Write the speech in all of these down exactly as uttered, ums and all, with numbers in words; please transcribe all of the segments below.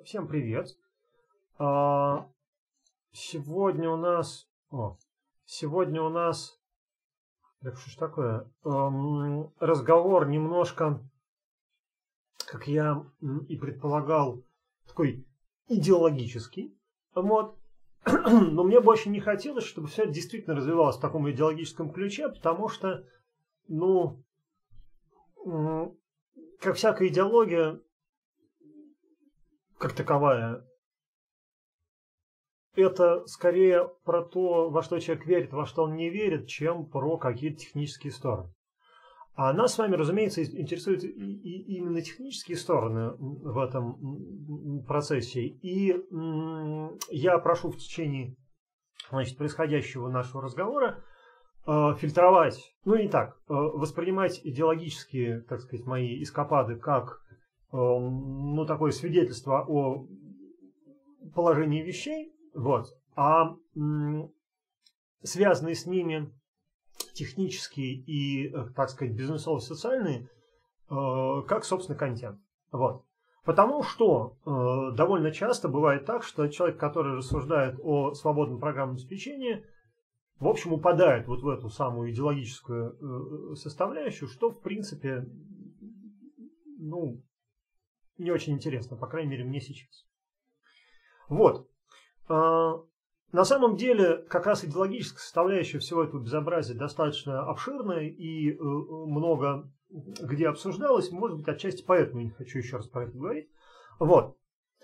Всем привет. А, Сегодня у нас... О, сегодня у нас... Так что ж такое? Эм, Разговор немножко, как я м, и предполагал, такой идеологический. Вот. Но мне бы очень не хотелось, чтобы все это действительно развивалось в таком идеологическом ключе, потому что, ну, м, как всякая идеология, как таковая, это скорее про то, во что человек верит, во что он не верит, чем про какие-то технические стороны. А нас с вами, разумеется, интересуют и, и именно технические стороны в этом процессе. И м, я прошу в течение, значит, происходящего нашего разговора э, фильтровать, ну не так, э, воспринимать идеологические, так сказать, мои эскапады как э, ну, такое свидетельство о положении вещей. Вот. А м, связанные с ними технические и, так сказать, бизнесово-социальные, э, как, собственно, контент. Вот. Потому что э, довольно часто бывает так, что человек, который рассуждает о свободном программном обеспечении, в общем, упадает вот в эту самую идеологическую э, составляющую, что, в принципе, ну, не очень интересно, по крайней мере, мне сейчас. Вот. На самом деле, как раз идеологическая составляющая всего этого безобразия достаточно обширная и много где обсуждалась. Может быть, отчасти поэтому я не хочу еще раз про это говорить. Вот.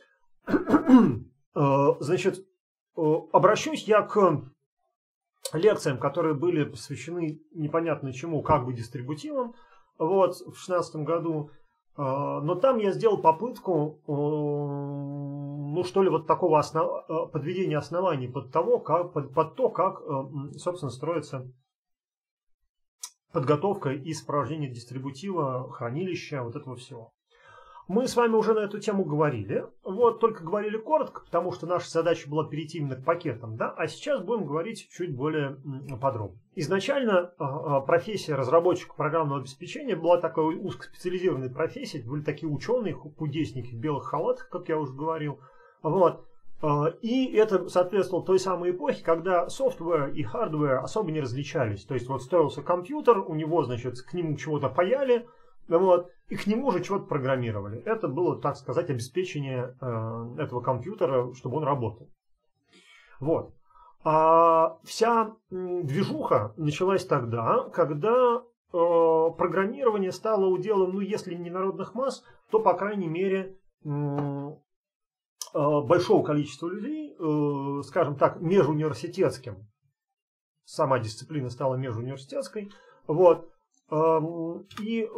Значит, обращусь я к лекциям, которые были посвящены непонятно чему, как бы дистрибутивам, вот, в шестнадцатом году. Но там я сделал попытку, ну что ли, вот такого основ... подведения оснований под, того, как, под, под то, как, собственно, строится подготовка и сопровождение дистрибутива, хранилища, вот этого всего. Мы с вами уже на эту тему говорили, вот, только говорили коротко, потому что наша задача была перейти именно к пакетам, да, а сейчас будем говорить чуть более подробно. Изначально профессия разработчика программного обеспечения была такой узкоспециализированной профессией, были такие ученые, кудесники в белых халатах, как я уже говорил, вот. И это соответствовало той самой эпохе, когда software и hardware особо не различались. То есть вот строился компьютер, у него, значит, к нему чего-то паяли, вот, и к нему же чего-то программировали. Это было, так сказать, обеспечение э, этого компьютера, чтобы он работал. Вот. А вся движуха началась тогда, когда э, программирование стало уделом, ну, если не народных масс, то, по крайней мере, э, большого количества людей, э, скажем так, межуниверситетским. Сама дисциплина стала межуниверситетской. Вот. И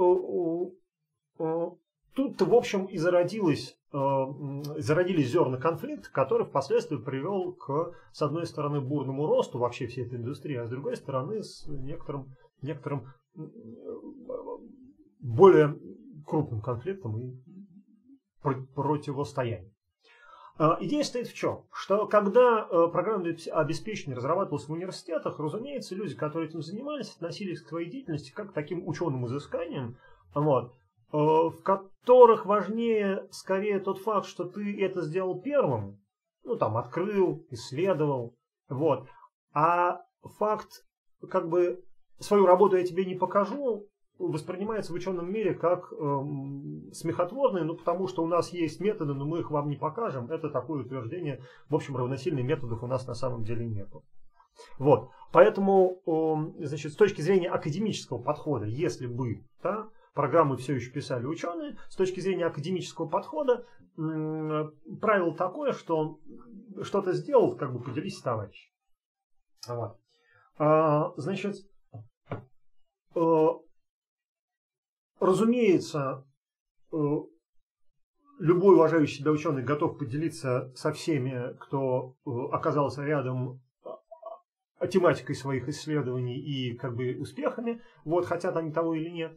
тут, в общем, и зародилось, зародились зерна конфликта, который впоследствии привел к, с одной стороны, бурному росту вообще всей этой индустрии, а с другой стороны, с некоторым, некоторым более крупным конфликтом и противостоянием. Идея стоит в чем? Что когда программное обеспечение разрабатывалось в университетах, разумеется, люди, которые этим занимались, относились к своей деятельности как к таким ученым изысканиям, вот, в которых важнее скорее тот факт, что ты это сделал первым, ну там открыл, исследовал, вот, а факт, как бы, свою работу я тебе не покажу, воспринимается в ученом мире как э, смехотворное, ну потому что у нас есть методы, но мы их вам не покажем. Это такое утверждение, в общем, равносильных методов у нас на самом деле нету. Вот. Поэтому, э, значит, с точки зрения академического подхода, если бы, да, программы все еще писали ученые, с точки зрения академического подхода э, правило такое, что что-то сделал, как бы поделись, товарищ. Вот. А, значит, э, разумеется, любой уважающий себя ученый готов поделиться со всеми, кто оказался рядом, тематикой своих исследований и как бы успехами, вот, хотят они того или нет.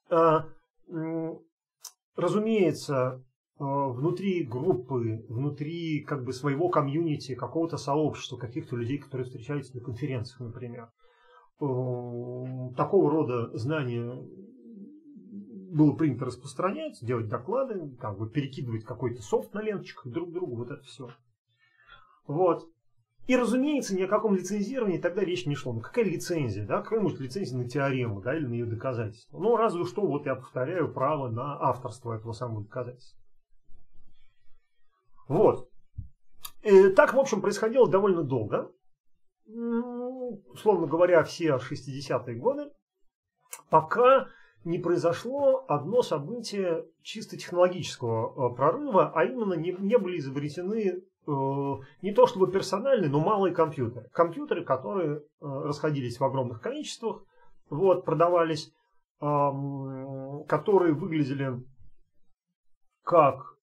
Разумеется, внутри группы, внутри как бы своего комьюнити, какого-то сообщества, каких-то людей, которые встречаются на конференциях, например, такого рода знания было принято распространять, делать доклады, как бы перекидывать какой-то софт на ленточках друг другу, вот это все. Вот. И, разумеется, ни о каком лицензировании тогда речь не шло. Ну, какая лицензия, да? Какая может лицензия на теорему, да, или на ее доказательство? Ну, разве что, вот я повторяю, право на авторство этого самого доказательства. Вот. И так, в общем, происходило довольно долго. Ну, условно говоря, все шестидесятые годы, пока не произошло одно событие чисто технологического прорыва, а именно не, не были изобретены не то чтобы персональные, но малые компьютеры. Компьютеры, которые расходились в огромных количествах, вот, продавались, которые выглядели как,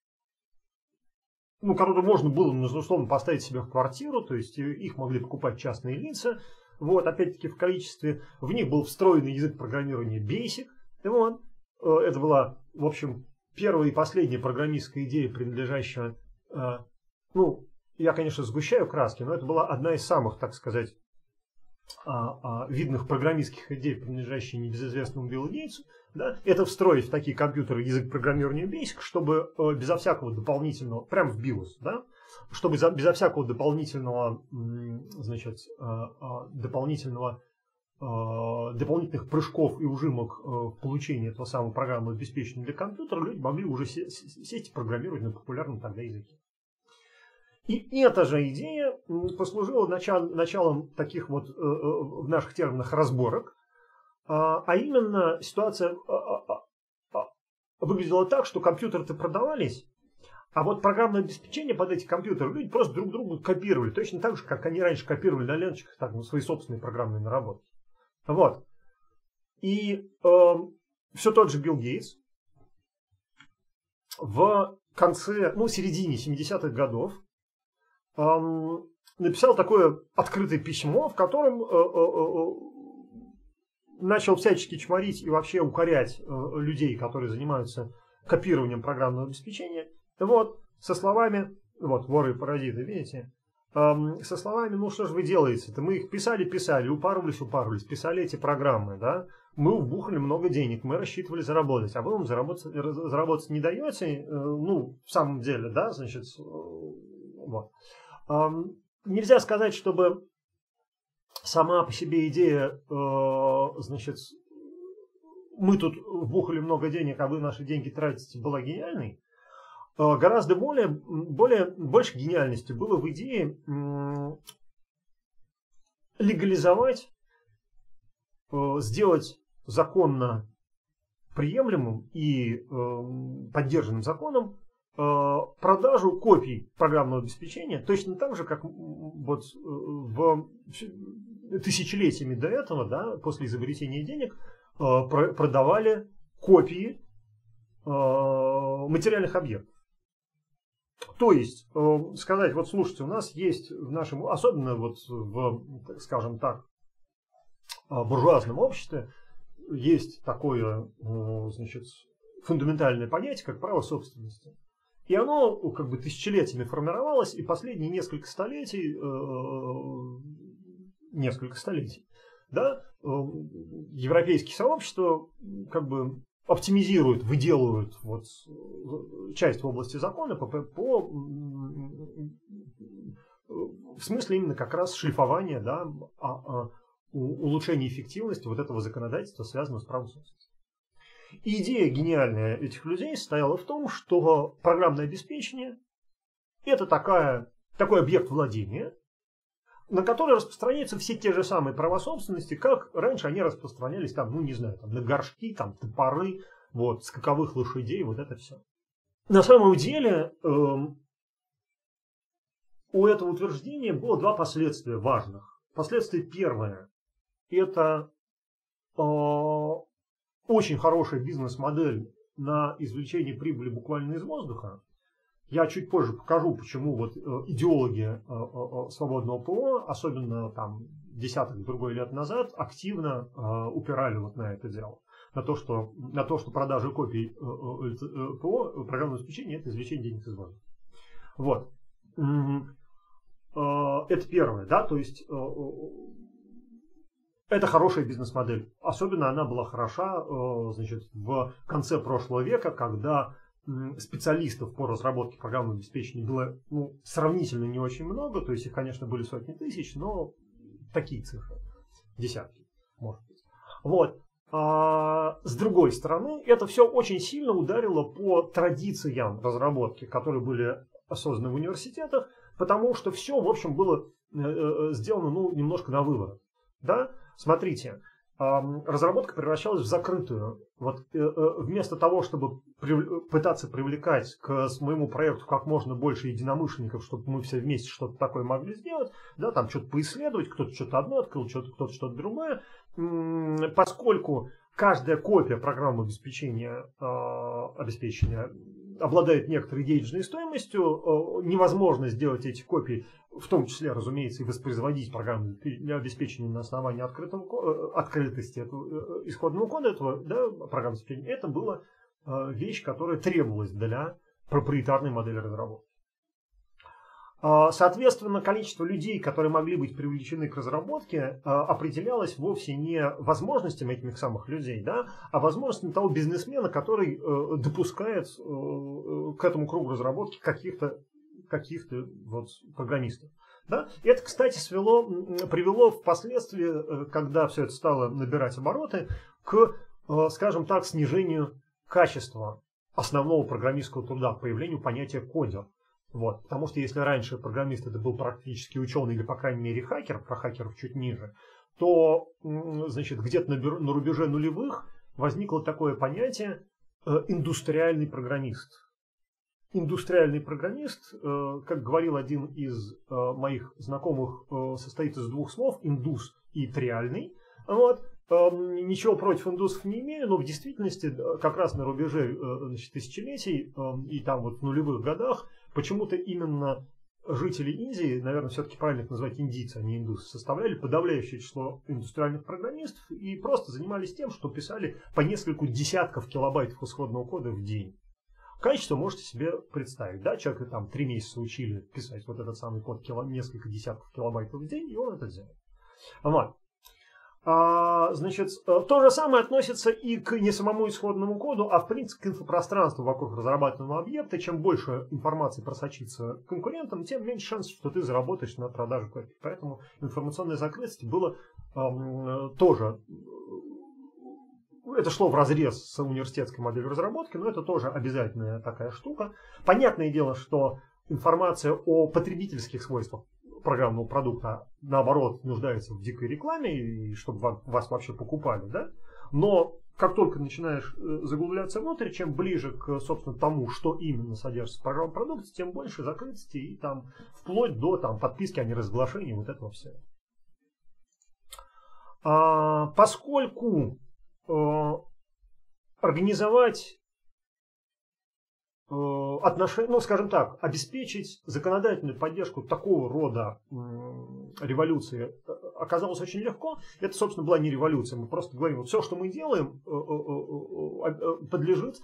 ну, которые можно было, условно, поставить себе в квартиру, то есть их могли покупать частные лица, вот, опять-таки в количестве, в них был встроенный язык программирования Basic, вот, это была, в общем, первая и последняя программистская идея, принадлежащая, ну, я, конечно, сгущаю краски, но это была одна из самых, так сказать, видных программистских идей, принадлежащих небезызвестному Биллу Гейтсу. Да? Это встроить в такие компьютеры язык программирования Basic, чтобы безо всякого дополнительного, прямо в BIOS, да? Чтобы безо всякого дополнительного, значит, дополнительного, дополнительных прыжков и ужимок в получении этого самого программного обеспечения для компьютера люди могли уже сесть и программировать на популярном тогда языке. И эта же идея послужила начал, началом таких вот э, в наших терминах разборок, а, а именно ситуация а, а, выглядела так, что компьютеры-то продавались, а вот программное обеспечение под эти компьютеры люди просто друг другу копировали, точно так же, как они раньше копировали на ленточках так, ну, свои собственные программные наработки. Вот. И э, все тот же Билл Гейтс в конце, ну, середине семидесятых годов написал такое открытое письмо, в котором э, э, э, начал всячески чморить и вообще укорять э, людей, которые занимаются копированием программного обеспечения, вот, со словами, вот, воры и паразиты, видите, э, со словами, ну что же вы делаете-то, мы их писали-писали, упарывались, упарывались, писали эти программы, да, мы вбухали много денег, мы рассчитывали заработать, а вы нам заработать, заработать не даете, э, ну, в самом деле, да, значит, э, вот. Нельзя сказать, чтобы сама по себе идея, значит, мы тут вбухали много денег, а вы наши деньги тратите, была гениальной. Гораздо более, более, больше гениальности было в идее легализовать, сделать законно приемлемым и поддержанным законом продажу копий программного обеспечения, точно так же, как вот в тысячелетиями до этого, да, после изобретения денег, продавали копии материальных объектов. То есть сказать, вот слушайте, у нас есть в нашем, особенно вот в, скажем так, буржуазном обществе, есть такое, значит, фундаментальное понятие, как право собственности. И оно как бы тысячелетиями формировалось, и последние несколько столетий, э, несколько столетий, да, э, европейские сообщества как бы оптимизируют, выделывают вот часть в области закона по, по, в смысле именно как раз шлифования, да, а, а, улучшения эффективности вот этого законодательства, связанного с правом собственности. И идея гениальная этих людей состояла в том, что программное обеспечение – это такая, такой объект владения, на который распространяются все те же самые права собственности, как раньше они распространялись там, ну не знаю, там, на горшки, там, топоры, вот, скаковых лошадей, вот это все. На самом деле э, у этого утверждения было два последствия важных. Последствие первое – это э, очень хорошая бизнес-модель на извлечение прибыли буквально из воздуха. Я чуть позже покажу, почему вот идеологи свободного ПО, особенно там десяток другой лет назад, активно упирали вот на это дело. На то, что, на то, что продажа копий ПО, программного обеспечения, это извлечение денег из воздуха. Вот. Это первое, да, то есть это хорошая бизнес-модель. Особенно она была хороша значит, в конце прошлого века, когда специалистов по разработке программного обеспечения было ну, сравнительно не очень много. То есть их, конечно, были сотни тысяч, но такие цифры. Десятки, может быть. Вот. А с другой стороны, это все очень сильно ударило по традициям разработки, которые были созданы в университетах, потому что все, в общем, было сделано ну, немножко на выворот. Да? Смотрите, разработка превращалась в закрытую. Вот вместо того, чтобы пытаться привлекать к моему проекту как можно больше единомышленников, чтобы мы все вместе что-то такое могли сделать, да, там что-то поисследовать, кто-то что-то одно открыл, кто-то кто-то что-то другое, поскольку каждая копия программы обеспечения, обеспечения обладает некоторой денежной стоимостью, невозможно сделать эти копии, в том числе, разумеется, и воспроизводить программное обеспечение на основании открытого, открытости этого, исходного кода этого да, программного обеспечения. Это была вещь, которая требовалась для проприетарной модели разработки. Соответственно, количество людей, которые могли быть привлечены к разработке, определялось вовсе не возможностями этих самых людей, да, а возможностями того бизнесмена, который допускает к этому кругу разработки каких-то каких-то вот программистов. Да? Это, кстати, свело, привело впоследствии, когда все это стало набирать обороты, к, скажем так, снижению качества основного программистского труда, к появлению понятия кодер. Вот. Потому что если раньше программист это был практически ученый или, по крайней мере, хакер, про хакеров чуть ниже, то значит, где-то на, на рубеже нулевых возникло такое понятие индустриальный программист. Индустриальный программист, как говорил один из моих знакомых, состоит из двух слов, индус и триальный. Вот. Ничего против индусов не имею, но в действительности как раз на рубеже значит, тысячелетий и там вот в нулевых годах почему-то именно жители Индии, наверное, все-таки правильно их назвать индийцы, а не индусы, составляли подавляющее число индустриальных программистов и просто занимались тем, что писали по нескольку десятков килобайтов исходного кода в день. Качество можете себе представить, да, человека там три месяца учили писать вот этот самый код кило, несколько десятков килобайтов в день, и он это делает. Вот. А, значит, то же самое относится и к не самому исходному коду, а в принципе к инфопространству вокруг разрабатываемого объекта. Чем больше информации просочится конкурентам, тем меньше шансов, что ты заработаешь на продаже копий. Поэтому информационная закрытость было эм, тоже, это шло вразрез с университетской моделью разработки, но это тоже обязательная такая штука. Понятное дело, что информация о потребительских свойствах программного продукта, наоборот, нуждается в дикой рекламе, и чтобы вас вообще покупали, да? Но как только начинаешь заглубляться внутрь, чем ближе к, собственно, тому, что именно содержится в программном продукте, тем больше закрытости и там вплоть до там, подписки о неразглашении вот этого всего. А, поскольку э, организовать отношения, ну, скажем так, обеспечить законодательную поддержку такого рода революции оказалось очень легко. Это, собственно, была не революция. Мы просто говорим, вот все, что мы делаем, подлежит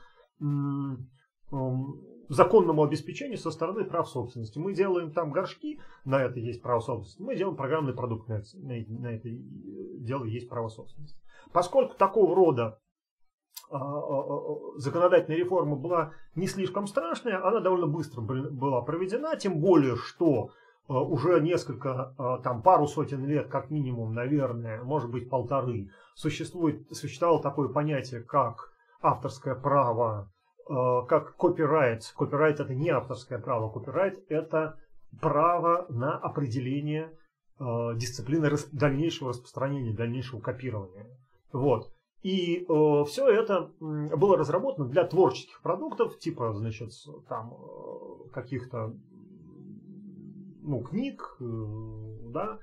законному обеспечению со стороны прав собственности. Мы делаем там горшки, на это есть право собственности. Мы делаем программный продукт, на это, на это дело есть право собственности. Поскольку такого рода законодательная реформа была не слишком страшная, она довольно быстро была проведена, тем более, что уже несколько, там пару сотен лет, как минимум, наверное, может быть полторы, существует, существовало такое понятие, как авторское право, как копирайт. Копирайт это не авторское право, копирайт это право на определение дисциплины дальнейшего распространения, дальнейшего копирования. Вот. И э, все это было разработано для творческих продуктов, типа, значит, там каких-то ну, книг, э, да,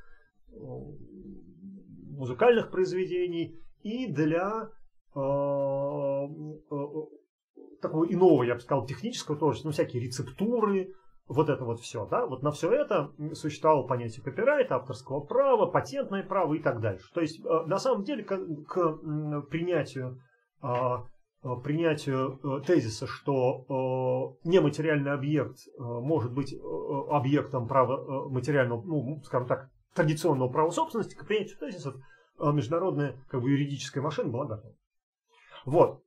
музыкальных произведений, и для э, э, такого иного, я бы сказал, технического творчества, ну, всякие рецептуры, вот это вот все, да, вот на все это существовало понятие копирайта, авторского права, патентное право и так дальше. То есть, на самом деле, к, к принятию, принятию тезиса, что нематериальный объект может быть объектом права материального, ну, скажем так, традиционного права собственности, к принятию тезисов международная как бы, юридическая машина была готова. Вот.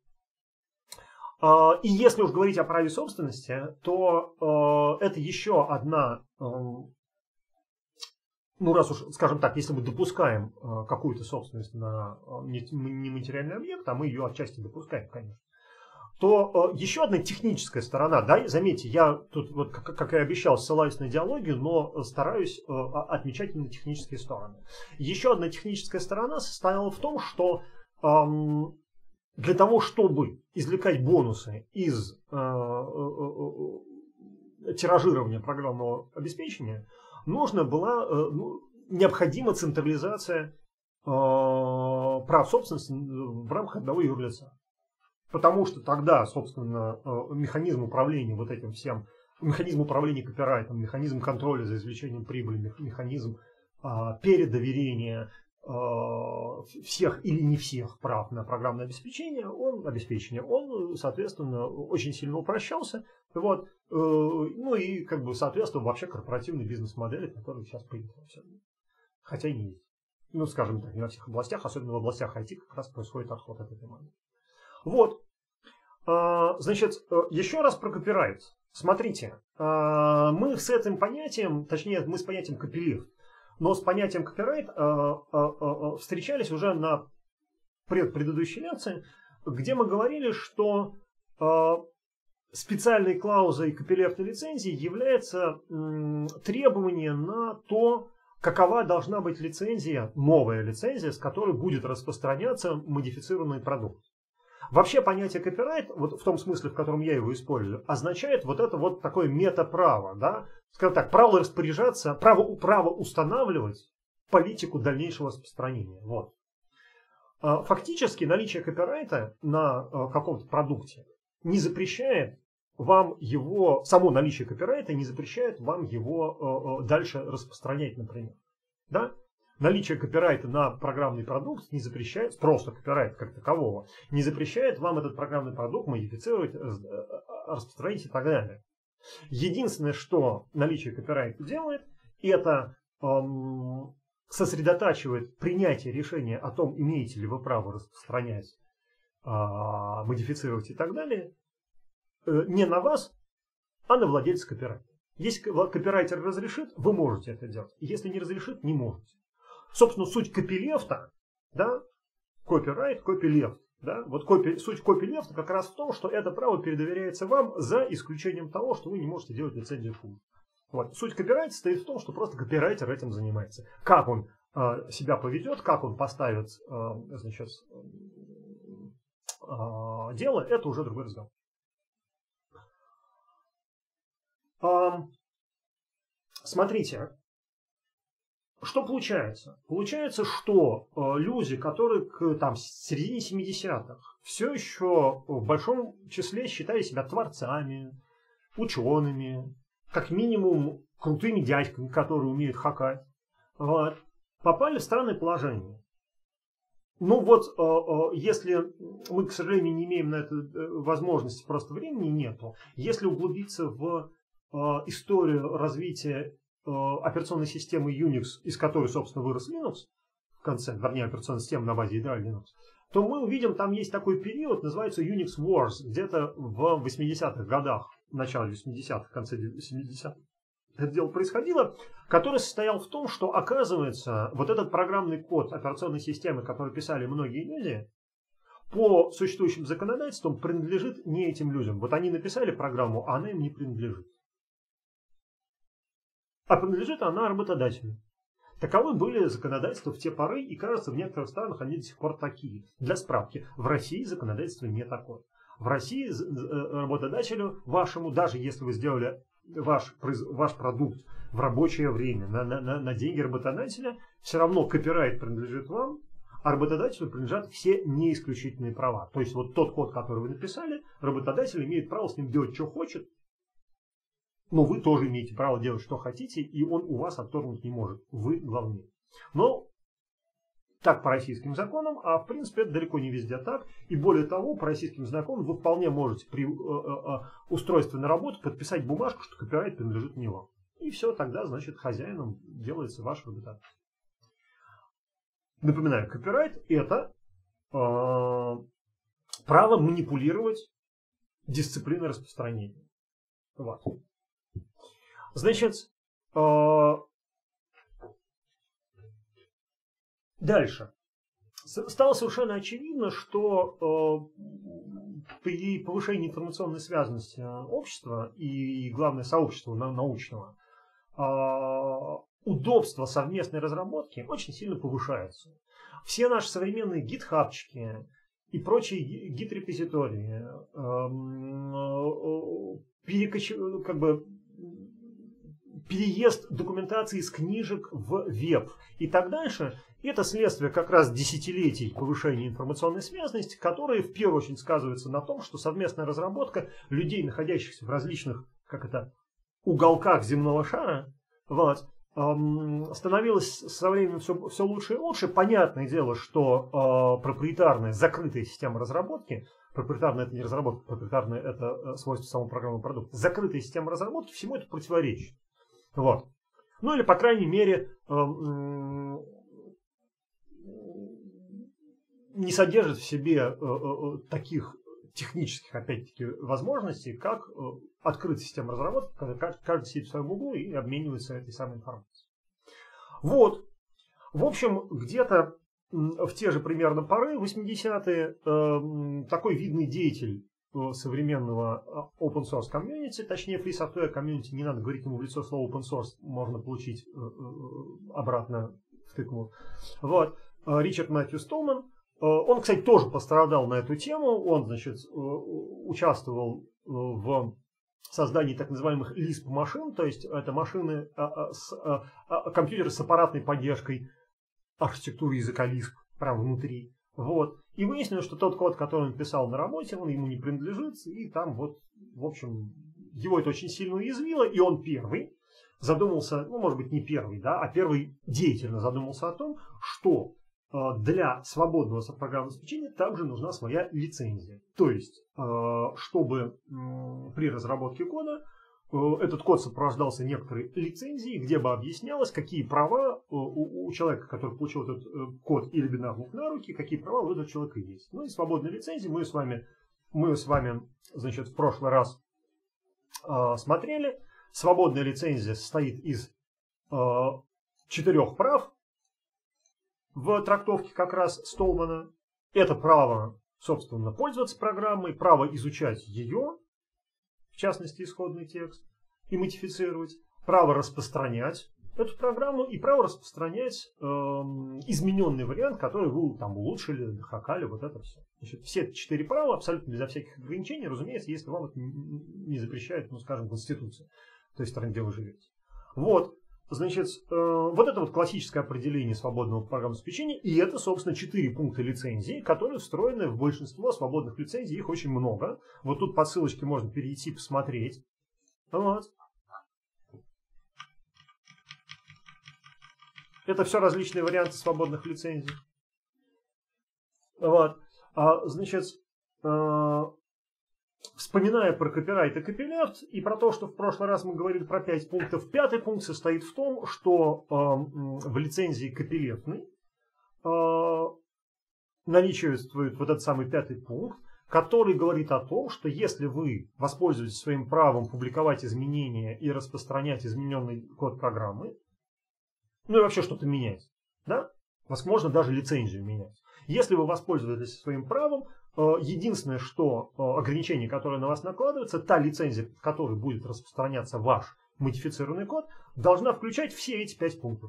И если уж говорить о праве собственности, то это еще одна, ну раз уж, скажем так, если мы допускаем какую-то собственность на нематериальный объект, а мы ее отчасти допускаем, конечно, то еще одна техническая сторона, да, заметьте, я тут, вот, как, как и обещал, ссылаюсь на идеологию, но стараюсь отмечать именно технические стороны. Еще одна техническая сторона состояла в том, что эм, для того, чтобы извлекать бонусы из э, э, тиражирования программного обеспечения, нужна была э, ну, необходима централизация э, прав собственности в рамках одного юрлица. Потому что тогда, собственно, механизм управления вот этим всем, механизм управления копирайтом, механизм контроля за извлечением прибыли, механизм а, передоверения а, всех или не всех прав на программное обеспечение, он, обеспечение, он, соответственно, очень сильно упрощался. Вот, ну и, как бы, соответственно, вообще корпоративной бизнес-модели, которая сейчас принята. Хотя и не есть. Ну, скажем так, не во всех областях, особенно в областях ай ти, как раз происходит отход от этой модели. Вот, значит, еще раз про копирайт. Смотрите, мы с этим понятием, точнее, мы с понятием копилифт, но с понятием копирайт встречались уже на предыдущей лекции, где мы говорили, что специальной клаузой копилефтной лицензии является требование на то, какова должна быть лицензия, новая лицензия, с которой будет распространяться модифицированный продукт. Вообще понятие копирайт, вот в том смысле, в котором я его использую, означает вот это вот такое метаправо, да, скажем так, право распоряжаться, право, право устанавливать политику дальнейшего распространения. Вот. Фактически наличие копирайта на каком-то продукте не запрещает вам его, само наличие копирайта не запрещает вам его дальше распространять, например. Да? Наличие копирайта на программный продукт не запрещает, просто копирайт как такового, не запрещает вам этот программный продукт модифицировать, распространить и так далее. Единственное, что наличие копирайта делает, это эм, сосредотачивает принятие решения о том, имеете ли вы право распространять, э, модифицировать и так далее, э, не на вас, а на владельца копирайта. Если копирайтер разрешит, вы можете это делать. Если не разрешит, не можете. Собственно, суть копилефта, да, копирайт, копилефт, да, вот копи, суть копилефта как раз в том, что это право передоверяется вам за исключением того, что вы не можете делать лицензию хуже. Вот. Суть копирайта состоит в том, что просто копирайтер этим занимается. Как он э, себя поведет, как он поставит э, значит, э, дело, это уже другой разговор. Э, смотрите. Что получается? Получается, что э, люди, которые к там, середине семидесятых все еще в большом числе считали себя творцами, учеными, как минимум крутыми дядьками, которые умеют хакать, вот, попали в странное положение. Ну вот, э, э, если мы, к сожалению, не имеем на это возможности, просто времени нету, если углубиться в э, историю развития операционной системы Unix, из которой, собственно, вырос Linux, в конце, вернее, операционная система на базе ядра Linux, то мы увидим, там есть такой период, называется Unix Wars, где-то в восьмидесятых годах, в начале восьмидесятых, в конце семидесятых. Это дело происходило, который состоял в том, что, оказывается, вот этот программный код операционной системы, который писали многие люди, по существующим законодательствам принадлежит не этим людям. Вот они написали программу, а она им не принадлежит. А принадлежит она работодателю. Таковы были законодательства в те поры, и, кажется, в некоторых странах они до сих пор такие. Для справки, в России законодательство не такое. В России работодателю вашему, даже если вы сделали ваш, ваш продукт в рабочее время на, на, на деньги работодателя, все равно копирайт принадлежит вам, а работодателю принадлежат все неисключительные права. То есть вот тот код, который вы написали, работодатель имеет право с ним делать, что хочет, но вы тоже имеете право делать, что хотите, и он у вас отторгнуть не может. Вы главнее. Но так по российским законам, а в принципе это далеко не везде так. И более того, по российским законам вы вполне можете при э, э, устройстве на работу подписать бумажку, что копирайт принадлежит не вам. И все, тогда, значит, хозяином делается ваш работодатель. Напоминаю, копирайт – это э, право манипулировать дисциплиной распространения. Вот. Значит, э, дальше. Стало совершенно очевидно, что э, при повышении информационной связанности общества и, и главное, сообщества научного, э, удобство совместной разработки очень сильно повышается. Все наши современные гитхабчики и прочие гид-репозитории, перекач... как бы, переезд документации из книжек в веб и так дальше, это следствие как раз десятилетий повышения информационной связанности, которые в первую очередь сказываются на том, что совместная разработка людей, находящихся в различных, как это, уголках земного шара, вот, становилось со временем все, все лучше и лучше. Понятное дело, что э, проприетарная закрытая система разработки, проприетарная это не разработка, проприетарная это свойство самого программного продукта, закрытая система разработки всему это противоречит. Вот. Ну или, по крайней мере, э, э, не содержит в себе э, э, таких технических, опять-таки, возможностей, как э, открытая система разработки, когда каждый сидит в своем углу и обменивается этой самой информацией. Вот. В общем, где-то в те же примерно поры, восьмидесятые, э, такой видный деятель э, современного open source комьюнити, точнее free software комьюнити, не надо говорить ему в лицо слово open source, можно получить э, э, обратно в тыкву. Вот. Ричард Мэтью Столман. Он, кстати, тоже пострадал на эту тему. Он, значит, участвовал в создании так называемых лисп машин, то есть это машины, с, компьютеры с аппаратной поддержкой архитектуры языка лисп прямо внутри. Вот. И выяснилось, что тот код, который он писал на работе, он ему не принадлежит, и там вот, в общем, его это очень сильно уязвило, и он первый задумался, ну, может быть, не первый, да, а первый деятельно задумался о том, что для свободного программного обеспечения также нужна своя лицензия. То есть, чтобы при разработке кода этот код сопровождался некоторой лицензией, где бы объяснялось, какие права у человека, который получил этот код или бинарник на руки, какие права у этого человека есть. Ну и свободная лицензия мы с вами, мы с вами, значит, в прошлый раз смотрели. Свободная лицензия состоит из четырех прав. В трактовке как раз Столмана. Это право, собственно, пользоваться программой, право изучать ее, в частности, исходный текст, и модифицировать, право распространять эту программу и право распространять э, измененный вариант, который вы там улучшили, дохакали, вот это все. Значит, все четыре права абсолютно безо всяких ограничений, разумеется, если вам это не запрещает, ну, скажем, Конституция той страны, где вы живете. Вот. Значит, э, вот это вот классическое определение свободного программного обеспечения, и это, собственно, четыре пункта лицензии, которые встроены в большинство свободных лицензий, их очень много. Вот тут по ссылочке можно перейти, посмотреть. Вот. Это все различные варианты свободных лицензий. Вот. А, значит, э, вспоминая про копирайт и копилефт и про то, что в прошлый раз мы говорили про пять пунктов, пятый пункт состоит в том, что э, в лицензии копилефтной э, наличествует вот этот самый пятый пункт, который говорит о том, что если вы воспользуетесь своим правом публиковать изменения и распространять измененный код программы, ну и вообще что-то менять, да? Возможно, даже лицензию менять. Если вы воспользуетесь своим правом, единственное, что ограничение, которое на вас накладывается, та лицензия, в которой будет распространяться ваш модифицированный код, должна включать все эти пять пунктов.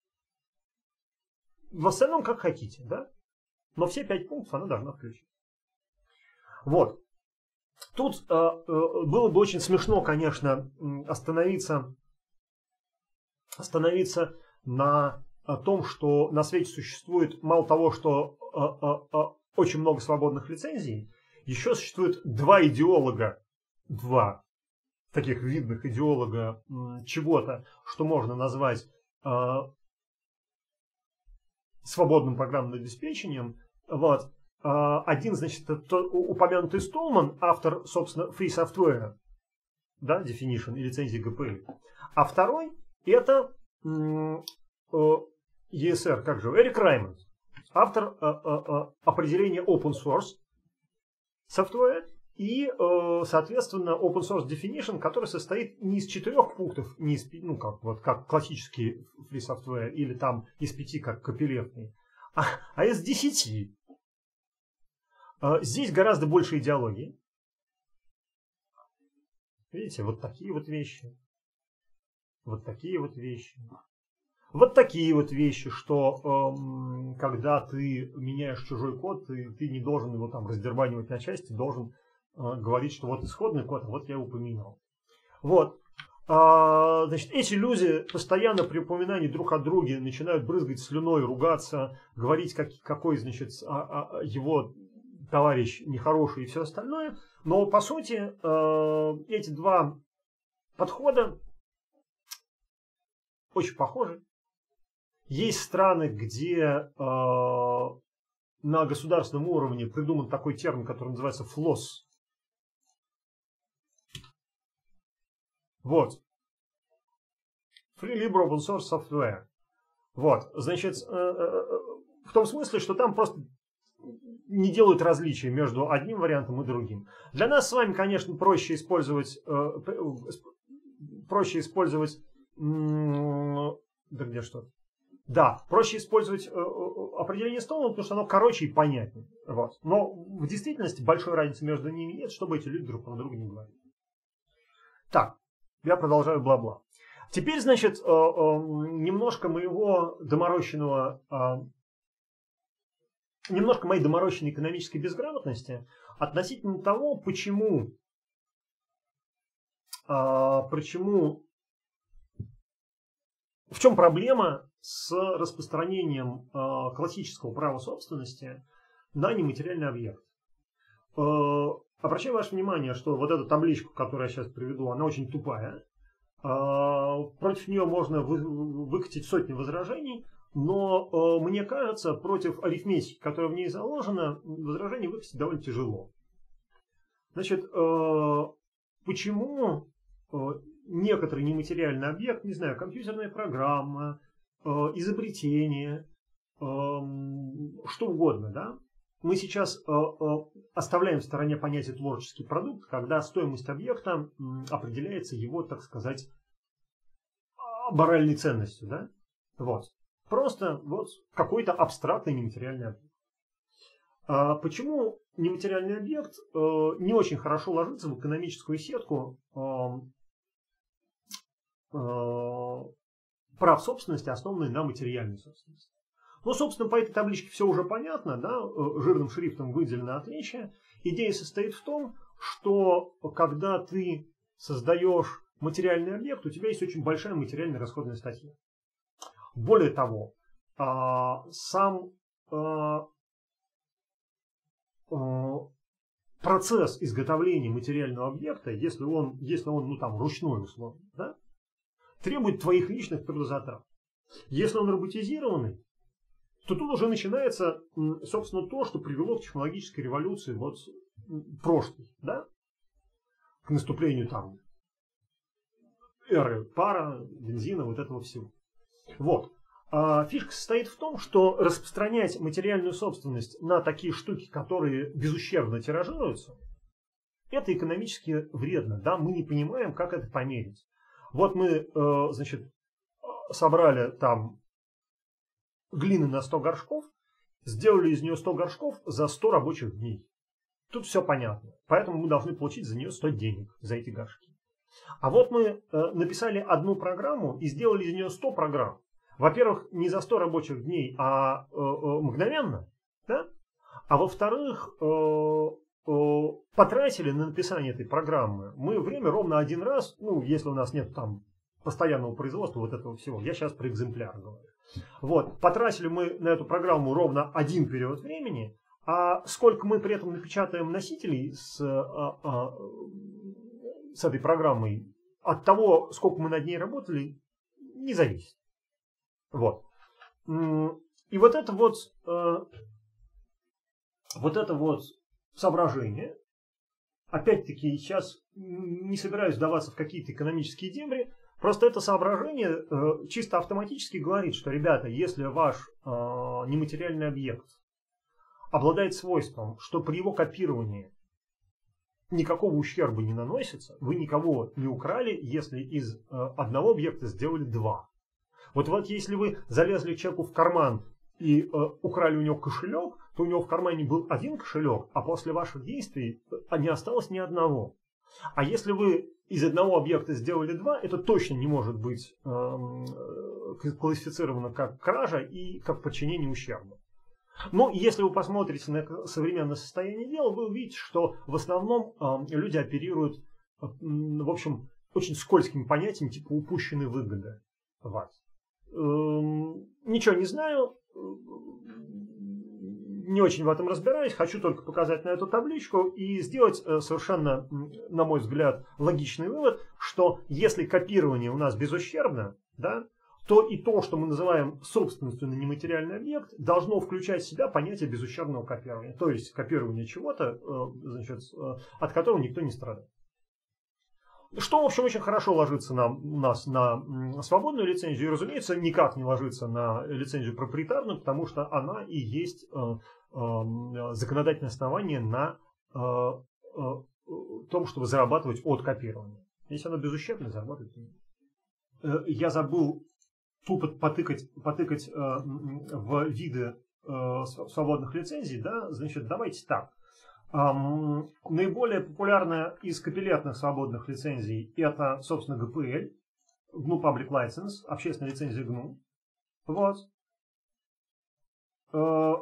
В остальном как хотите, да? Но все пять пунктов она должна включить. Вот. Тут э, э, было бы очень смешно, конечно, остановиться, остановиться на том, что на свете существует мало того, что э, э, э, очень много свободных лицензий, еще существует два идеолога, два таких видных идеолога м, чего-то, что можно назвать э, свободным программным обеспечением. Вот. Один, значит, это упомянутый Столман, автор, собственно, Free Software, да, definition и лицензии джи пи эл. А второй это и эс эр, как же, Эрик Раймонд. автор э, э, определения open source software и, э, соответственно, open source definition, который состоит не из четырех пунктов, не из, ну, как, вот, как классический free software, или там из пяти, как копилетный, а, а из десяти. Э, здесь гораздо больше идеологии. Видите, вот такие вот вещи. Вот такие вот вещи. Вот такие вот вещи, что эм, когда ты меняешь чужой код, ты, ты не должен его там раздербанивать на части, должен э, говорить, что вот исходный код, а вот я его поменял. Вот. А, значит, эти люди постоянно при упоминании друг о друге начинают брызгать слюной, ругаться, говорить, как, какой, значит, а, а, его товарищ нехороший и все остальное. Но по сути э, эти два подхода очень похожи. Есть страны, где э, на государственном уровне придуман такой термин, который называется флос. Вот. Free Libre Open Source Software. Вот. Значит, э, э, в том смысле, что там просто не делают различия между одним вариантом и другим. Для нас с вами, конечно, проще использовать, э, проще использовать, э, да где что? Да, проще использовать э, определение Стоуна, потому что оно короче и понятнее. Вот. Но в действительности большой разницы между ними нет, чтобы эти люди друг про друга не говорили. Так, я продолжаю бла-бла. Теперь, значит, э, э, немножко моего доморощенного, э, немножко моей доморощенной экономической безграмотности относительно того, почему, э, почему, в чем проблема с распространением э, классического права собственности на нематериальный объект. Э, обращаю ваше внимание, что вот эту табличку, которую я сейчас приведу, она очень тупая. Э, против нее можно вы, выкатить сотни возражений, но э, мне кажется, против арифметики, которая в ней заложена, возражений выкатить довольно тяжело. Значит, э, почему э, некоторый нематериальный объект, не знаю, компьютерная программа, изобретение, что угодно, да? Мы сейчас оставляем в стороне понятие творческий продукт, когда стоимость объекта определяется его, так сказать, моральной ценностью, да? Вот. Просто вот какой-то абстрактный нематериальный объект. Почему нематериальный объект не очень хорошо ложится в экономическую сетку прав собственности, основанные на материальной собственности? Ну, собственно, по этой табличке все уже понятно, да, жирным шрифтом выделено отличие. Идея состоит в том, что когда ты создаешь материальный объект, у тебя есть очень большая материальная расходная статья. Более того, сам процесс изготовления материального объекта, если он, если он ну, там, ручной условно, да, требует твоих личных трудозатрат. Если он роботизированный, то тут уже начинается, собственно, то, что привело к технологической революции вот прошлой, да? К наступлению там эры пара, бензина, вот этого всего. Вот. А фишка состоит в том, что распространять материальную собственность на такие штуки, которые безущербно тиражируются, это экономически вредно, да? Мы не понимаем, как это померить. Вот мы, значит, собрали там глины на сто горшков, сделали из нее сто горшков за сто рабочих дней. Тут все понятно. Поэтому мы должны получить за нее сто денег, за эти горшки. А вот мы написали одну программу и сделали из нее сто программ. Во-первых, не за сто рабочих дней, а мгновенно. Да? А во-вторых, потратили на написание этой программы мы время ровно один раз, ну, если у нас нет там постоянного производства вот этого всего. Я сейчас про экземпляр говорю. Вот, потратили мы на эту программу ровно один период времени, а сколько мы при этом напечатаем носителей с, а, а, с этой программой, от того, сколько мы над ней работали, не зависит. Вот. И вот это вот, вот это вот соображение, опять-таки, сейчас не собираюсь вдаваться в какие-то экономические дебри, Просто это соображение э, чисто автоматически говорит, что, ребята, если ваш э, нематериальный объект обладает свойством, что при его копировании никакого ущерба не наносится, вы никого не украли, если из э, одного объекта сделали два. Вот, вот если вы залезли человеку в карман и э, украли у него кошелек, то у него в кармане был один кошелек, а после ваших действий не осталось ни одного. А если вы из одного объекта сделали два, это точно не может быть э, классифицировано как кража и как подчинение ущерба. Но если вы посмотрите на современное состояние дела, вы увидите, что в основном э, люди оперируют, э, в общем, очень скользкими понятиями, типа упущенной выгоды. Вот. Э, ничего не знаю, не очень в этом разбираюсь, хочу только показать на эту табличку и сделать э, совершенно, на мой взгляд, логичный вывод, что если копирование у нас безущербно, да, то и то, что мы называем собственностью на нематериальный объект, должно включать в себя понятие безущербного копирования. То есть копирование чего-то, значит, от которого никто не страдает. Что, в общем, очень хорошо ложится на, у нас на свободную лицензию и, разумеется, никак не ложится на лицензию проприетарную, потому что она и есть э, э, законодательное основание на э, э, том, чтобы зарабатывать от копирования. Если оно безущербно, зарабатывать не э, Я забыл тупо потыкать, потыкать э, в виды э, свободных лицензий, да, значит, давайте так. Um, наиболее популярная из копилетных свободных лицензий это, собственно, джи пи эл, джи эн ю Public License, общественная лицензия джи эн ю. Вот. Uh,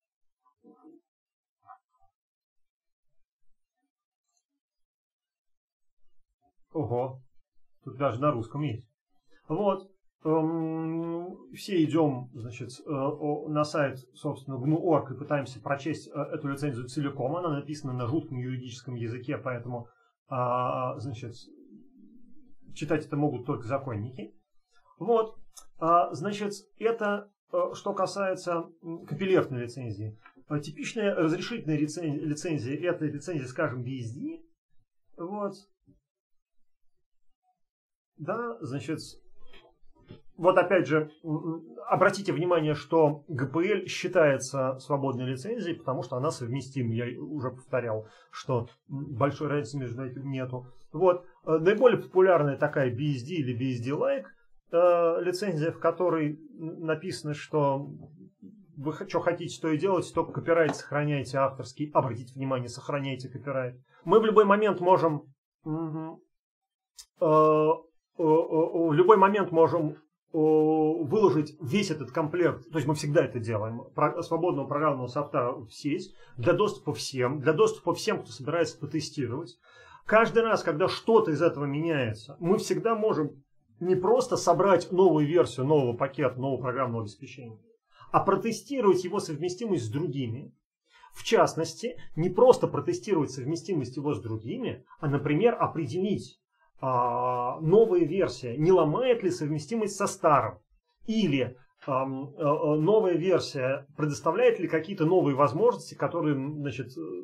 Ого, тут даже на русском есть. Вот. Все идем, значит, на сайт, собственно, джи эн ю точка орг и пытаемся прочесть эту лицензию целиком. Она написана на жутком юридическом языке, поэтому, значит, читать это могут только законники. Вот, значит, это что касается копилертной лицензии. Типичная разрешительная лицензия – это лицензия, скажем, би эс ди. Вот. Да, значит... Вот опять же, обратите внимание, что джи пи эл считается свободной лицензией, потому что она совместима. Я уже повторял, что большой разницы между этим нету. Вот. Наиболее популярная такая би эс ди или би эс ди-like лицензия, в которой написано, что вы что хотите, то и делайте, только копирайт сохраняйте авторский. Обратите внимание, сохраняйте копирайт. Мы в любой момент можем... В любой момент можем выложить весь этот комплект, то есть мы всегда это делаем, свободного программного софта в сеть, для доступа всем, для доступа всем, кто собирается потестировать. Каждый раз, когда что-то из этого меняется, мы всегда можем не просто собрать новую версию нового пакета, нового программного обеспечения, а протестировать его совместимость с другими. В частности, не просто протестировать совместимость его с другими, а, например, определить, новая версия не ломает ли совместимость со старым, или э, э, новая версия предоставляет ли какие-то новые возможности, которые, значит,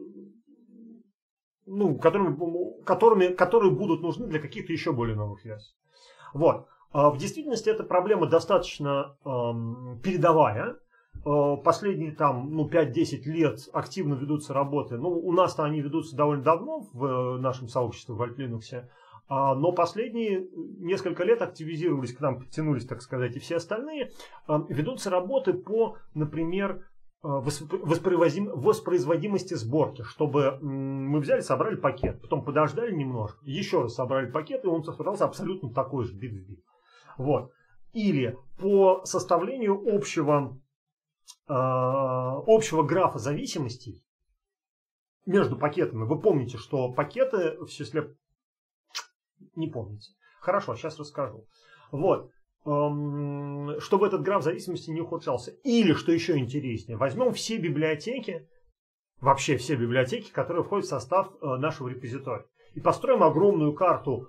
ну, которыми, которыми, которые будут нужны для каких-то еще более новых версий. Вот. В действительности эта проблема достаточно э, передовая. Последние там, ну, пять-десять лет активно ведутся работы. Ну, у нас-то они ведутся довольно давно в нашем сообществе в Alt Linux. Но последние несколько лет активизировались, к нам подтянулись, так сказать, и все остальные. Ведутся работы по, например, воспроизводимости сборки, чтобы мы взяли, собрали пакет, потом подождали немножко, еще раз собрали пакет, и он составлялся абсолютно такой же, бит в бит. Вот. Или по составлению общего, общего графа зависимостей между пакетами. Вы помните, что пакеты в числе... Не помните. Хорошо, сейчас расскажу. Вот. Чтобы этот граф зависимости не ухудшался. Или, что еще интереснее, возьмем все библиотеки, вообще все библиотеки, которые входят в состав нашего репозитория. И построим огромную карту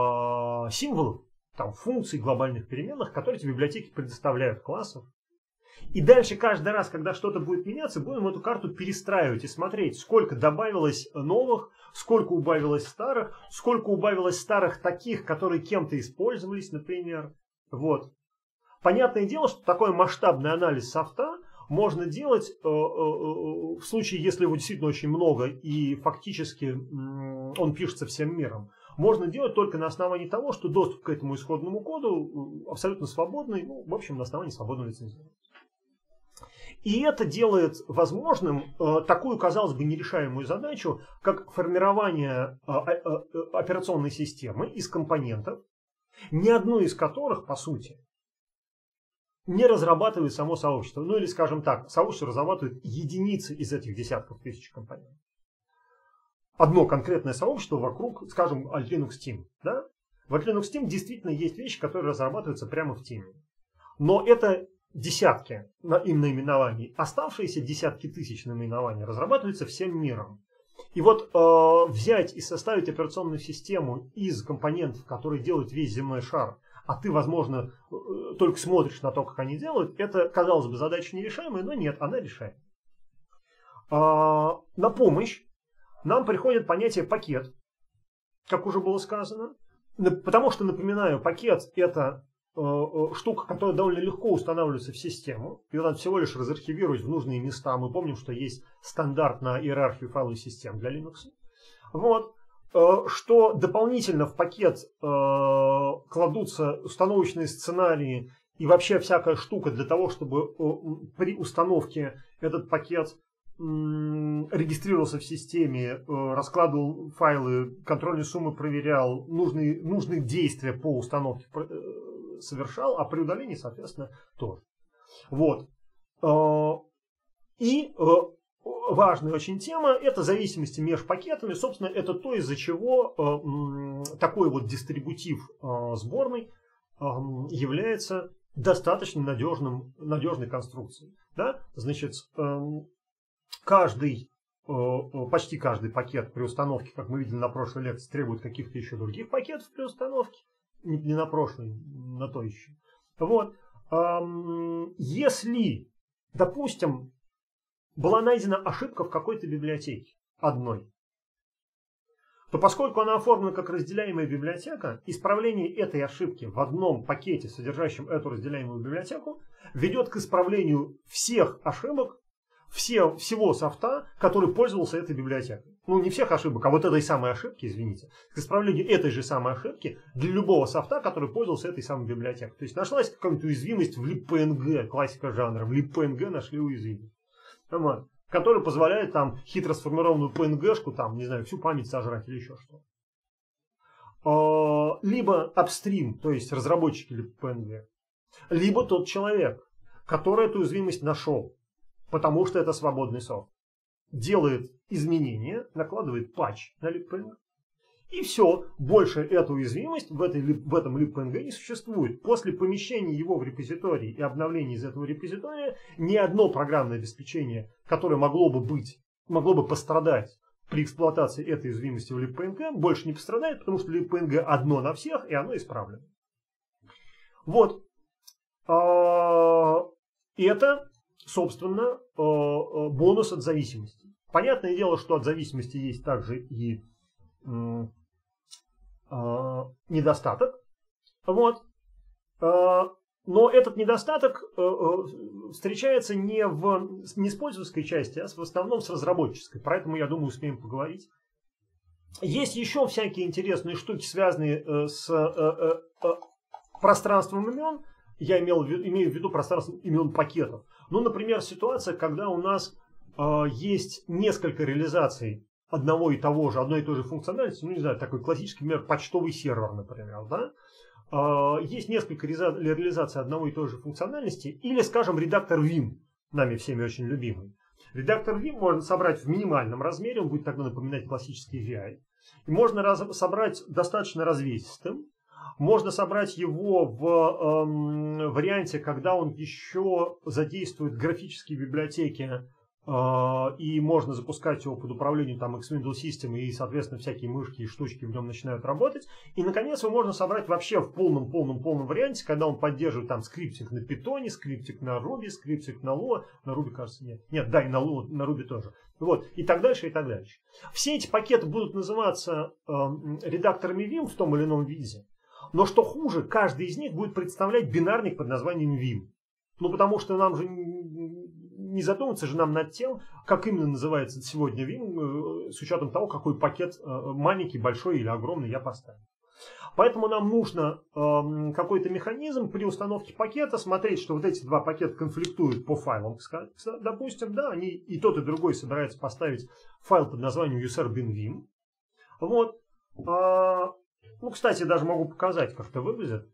символов, там, функций, глобальных переменных, которые эти библиотеки предоставляют классов. И дальше каждый раз, когда что-то будет меняться, будем эту карту перестраивать и смотреть, сколько добавилось новых, сколько убавилось старых, сколько убавилось старых таких, которые кем-то использовались, например. Вот. Понятное дело, что такой масштабный анализ софта можно делать э, э, в случае, если его действительно очень много и фактически э, он пишется всем миром. Можно делать только на основании того, что доступ к этому исходному коду абсолютно свободный, ну, в общем, на основании свободного лицензирования. И это делает возможным э, такую, казалось бы, нерешаемую задачу, как формирование э, э, операционной системы из компонентов, ни одну из которых, по сути, не разрабатывает само сообщество. Ну или, скажем так, сообщество разрабатывает единицы из этих десятков тысяч компонентов. Одно конкретное сообщество вокруг, скажем, Linux Team. Да? В Linux Team действительно есть вещи, которые разрабатываются прямо в Team. Но это десятки им наименований. Оставшиеся десятки тысяч наименований разрабатываются всем миром. И вот э, взять и составить операционную систему из компонентов, которые делают весь земной шар, а ты, возможно, только смотришь на то, как они делают, это, казалось бы, задача нерешаемая, но нет, она решаемая. А, на помощь нам приходит понятие пакет, как уже было сказано, потому что, напоминаю, пакет это э, штука, которая довольно легко устанавливается в систему. Ее надо всего лишь разархивировать в нужные места. Мы помним, что есть стандарт на иерархию файловых систем для Linux. Вот. Что дополнительно в пакет э, кладутся установочные сценарии и вообще всякая штука для того, чтобы э, при установке этот пакет э, регистрировался в системе, э, раскладывал файлы, контрольные суммы проверял, нужные, нужные действия по установке э, совершал, а при удалении, соответственно, тоже. Вот. Э, и э, важная очень тема – это зависимости между пакетами. Собственно, это то, из-за чего э, такой вот дистрибутив э, сборный э, является достаточно надежным, надежной конструкцией. Да? Значит, э, каждый, э, почти каждый пакет при установке, как мы видели на прошлой лекции, требует каких-то еще других пакетов при установке. Не, не на прошлой, на то еще. Вот. Э, если, допустим, была найдена ошибка в какой-то библиотеке, одной, то поскольку она оформлена как разделяемая библиотека, исправление этой ошибки в одном пакете, содержащем эту разделяемую библиотеку, ведет к исправлению всех ошибок, все, всего софта, который пользовался этой библиотекой. Ну, не всех ошибок, а вот этой самой ошибки, извините, к исправлению этой же самой ошибки для любого софта, который пользовался этой самой библиотекой. То есть нашлась какая-нибудь уязвимость в libpng, классика жанра, в libpng нашли уязвимость, который позволяет там хитро сформированную пи эн джи-шку, там, не знаю, всю память сожрать или еще что. Либо апстрим, то есть разработчики libpng, либо тот человек, который эту уязвимость нашел, потому что это свободный софт, делает изменения, накладывает патч на libpng, и все, больше эту уязвимость в, этой, в этом libpng не существует. После помещения его в репозиторий и обновления из этого репозитория ни одно программное обеспечение, которое могло бы быть, могло бы пострадать при эксплуатации этой уязвимости в libpng, больше не пострадает, потому что libpng одно на всех, и оно исправлено. Вот. Это, собственно, бонус от зависимости. Понятное дело, что от зависимости есть также и недостаток. Вот. Но этот недостаток встречается не в не с пользовательской части, а в основном с разработческой. Про это мы, я думаю, успеем поговорить. Есть еще всякие интересные штуки, связанные с пространством имен. Я имел, имею в виду пространство имен пакетов. Ну, например, ситуация, когда у нас есть несколько реализаций одного и того же, одной и той же функциональности, ну, не знаю, такой классический, например, почтовый сервер, например, да? Есть несколько реализаций одного и той же функциональности, или, скажем, редактор Vim, нами всеми очень любимый. Редактор Vim можно собрать в минимальном размере, он будет тогда напоминать классический ви ай. И можно раз, собрать достаточно развесистым. Можно собрать его в эм, варианте, когда он еще задействует графические библиотеки и можно запускать его под управлением там X Window System, и, соответственно, всякие мышки и штучки в нем начинают работать. И, наконец, его можно собрать вообще в полном-полном-полном варианте, когда он поддерживает там скриптинг на Python, скриптинг на Ruby, скриптинг на Lua. На Ruby, кажется, нет. Нет, да, и на Lua, на Ruby тоже. Вот, и так дальше, и так дальше. Все эти пакеты будут называться э, редакторами Vim в том или ином виде. Но что хуже, каждый из них будет представлять бинарник под названием Vim. Ну, потому что нам же не задумываться же нам над тем, как именно называется сегодня Vim, с учетом того, какой пакет маленький, большой или огромный я поставил. Поэтому нам нужно э, какой-то механизм при установке пакета смотреть, что вот эти два пакета конфликтуют по файлам. Допустим, да, они и тот, и другой собираются поставить файл под названием userbin.vim. Вот. А, ну, кстати, даже могу показать, как это выглядит.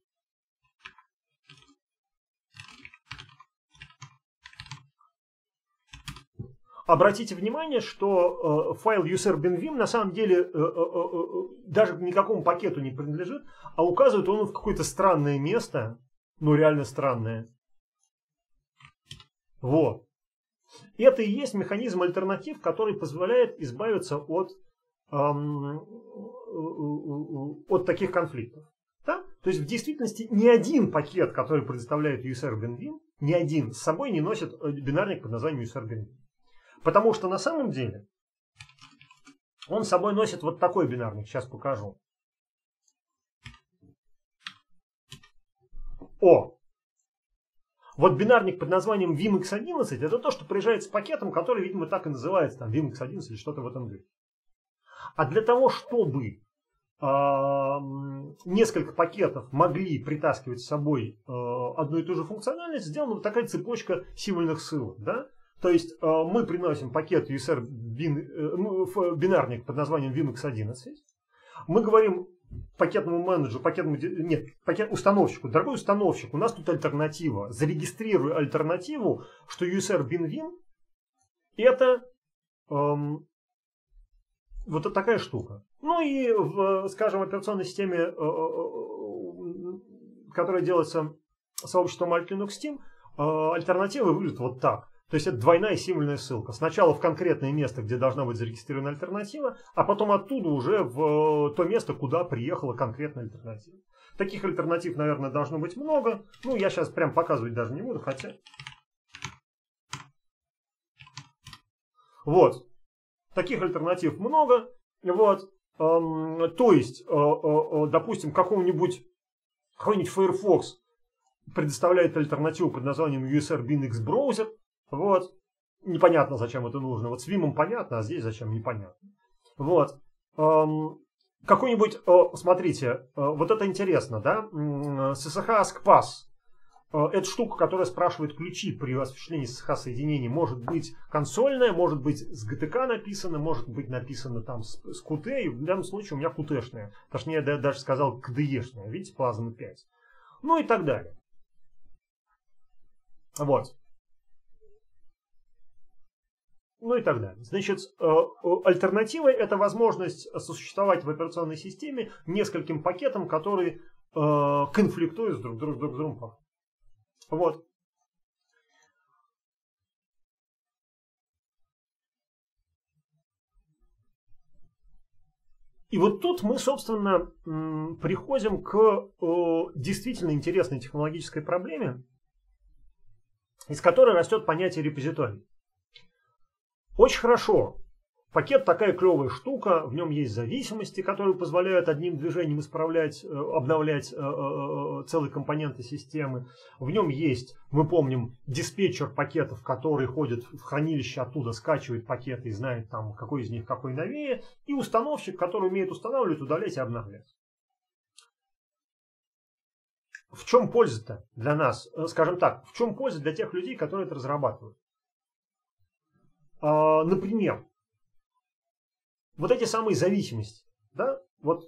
Обратите внимание, что э, файл userbin.vim на самом деле э, э, э, даже никакому пакету не принадлежит, а указывает он в какое-то странное место, ну реально странное. Вот. Это и есть механизм альтернатив, который позволяет избавиться от, эм, от таких конфликтов. Да? То есть в действительности ни один пакет, который предоставляет userbin.vim, ни один с собой не носит бинарник под названием userbin.vim. Потому что на самом деле он с собой носит вот такой бинарник. Сейчас покажу. О! Вот бинарник под названием Vim икс одиннадцать это то, что приезжает с пакетом, который, видимо, так и называется, там Vim икс одиннадцать или что-то в этом духе. А для того, чтобы э, несколько пакетов могли притаскивать с собой э, одну и ту же функциональность, сделана вот такая цепочка символьных ссылок, да? То есть э, мы приносим пакет user bin, э, бинарник под названием Vim икс одиннадцать. Мы говорим пакетному менеджеру, пакетному, нет, пакет, установщику, дорогой установщик, у нас тут альтернатива. Зарегистрируй альтернативу, что userbin.vim это эм, вот это такая штука. Ну и в, скажем, операционной системе, э, э, которая делается сообществом Alt Linux Team, э, альтернатива выглядит вот так. То есть это двойная символьная ссылка. Сначала в конкретное место, где должна быть зарегистрирована альтернатива, а потом оттуда уже в то место, куда приехала конкретная альтернатива. Таких альтернатив, наверное, должно быть много. Ну, я сейчас прям показывать даже не буду, хотя... Вот. Таких альтернатив много. Вот. Эм, то есть, э, э, допустим, какому-нибудь какой-нибудь Firefox предоставляет альтернативу под названием userbin.x browser. Вот. Непонятно, зачем это нужно. Вот с Vim понятно, а здесь зачем непонятно. Вот. Эм, какой-нибудь, э, смотрите, э, вот это интересно, да? эс эс эйч AskPass. Э, это штука, которая спрашивает ключи при осуществлении эс эс эйч соединений. Может быть консольная, может быть с джи ти кей написано, может быть написано там с, с кью ти. В данном случае у меня кью ти-шная. Точнее, я даже сказал кью ди и-шная. Видите, Plasma пять. Ну и так далее. Вот. Ну и так далее. Значит, альтернативой это возможность сосуществовать в операционной системе нескольким пакетам, которые конфликтуют друг, друг, друг с другом. Вот. И вот тут мы, собственно, приходим к действительно интересной технологической проблеме, из которой растет понятие репозиторий. Очень хорошо. Пакет такая клевая штука, в нем есть зависимости, которые позволяют одним движением исправлять, обновлять целые компоненты системы. В нем есть, мы помним, диспетчер пакетов, который ходит в хранилище, оттуда скачивает пакеты и знает, там, какой из них какой новее. И установщик, который умеет устанавливать, удалять и обновлять. В чем польза-то для нас? Скажем так, в чем польза для тех людей, которые это разрабатывают? Например, вот эти самые зависимости, да, вот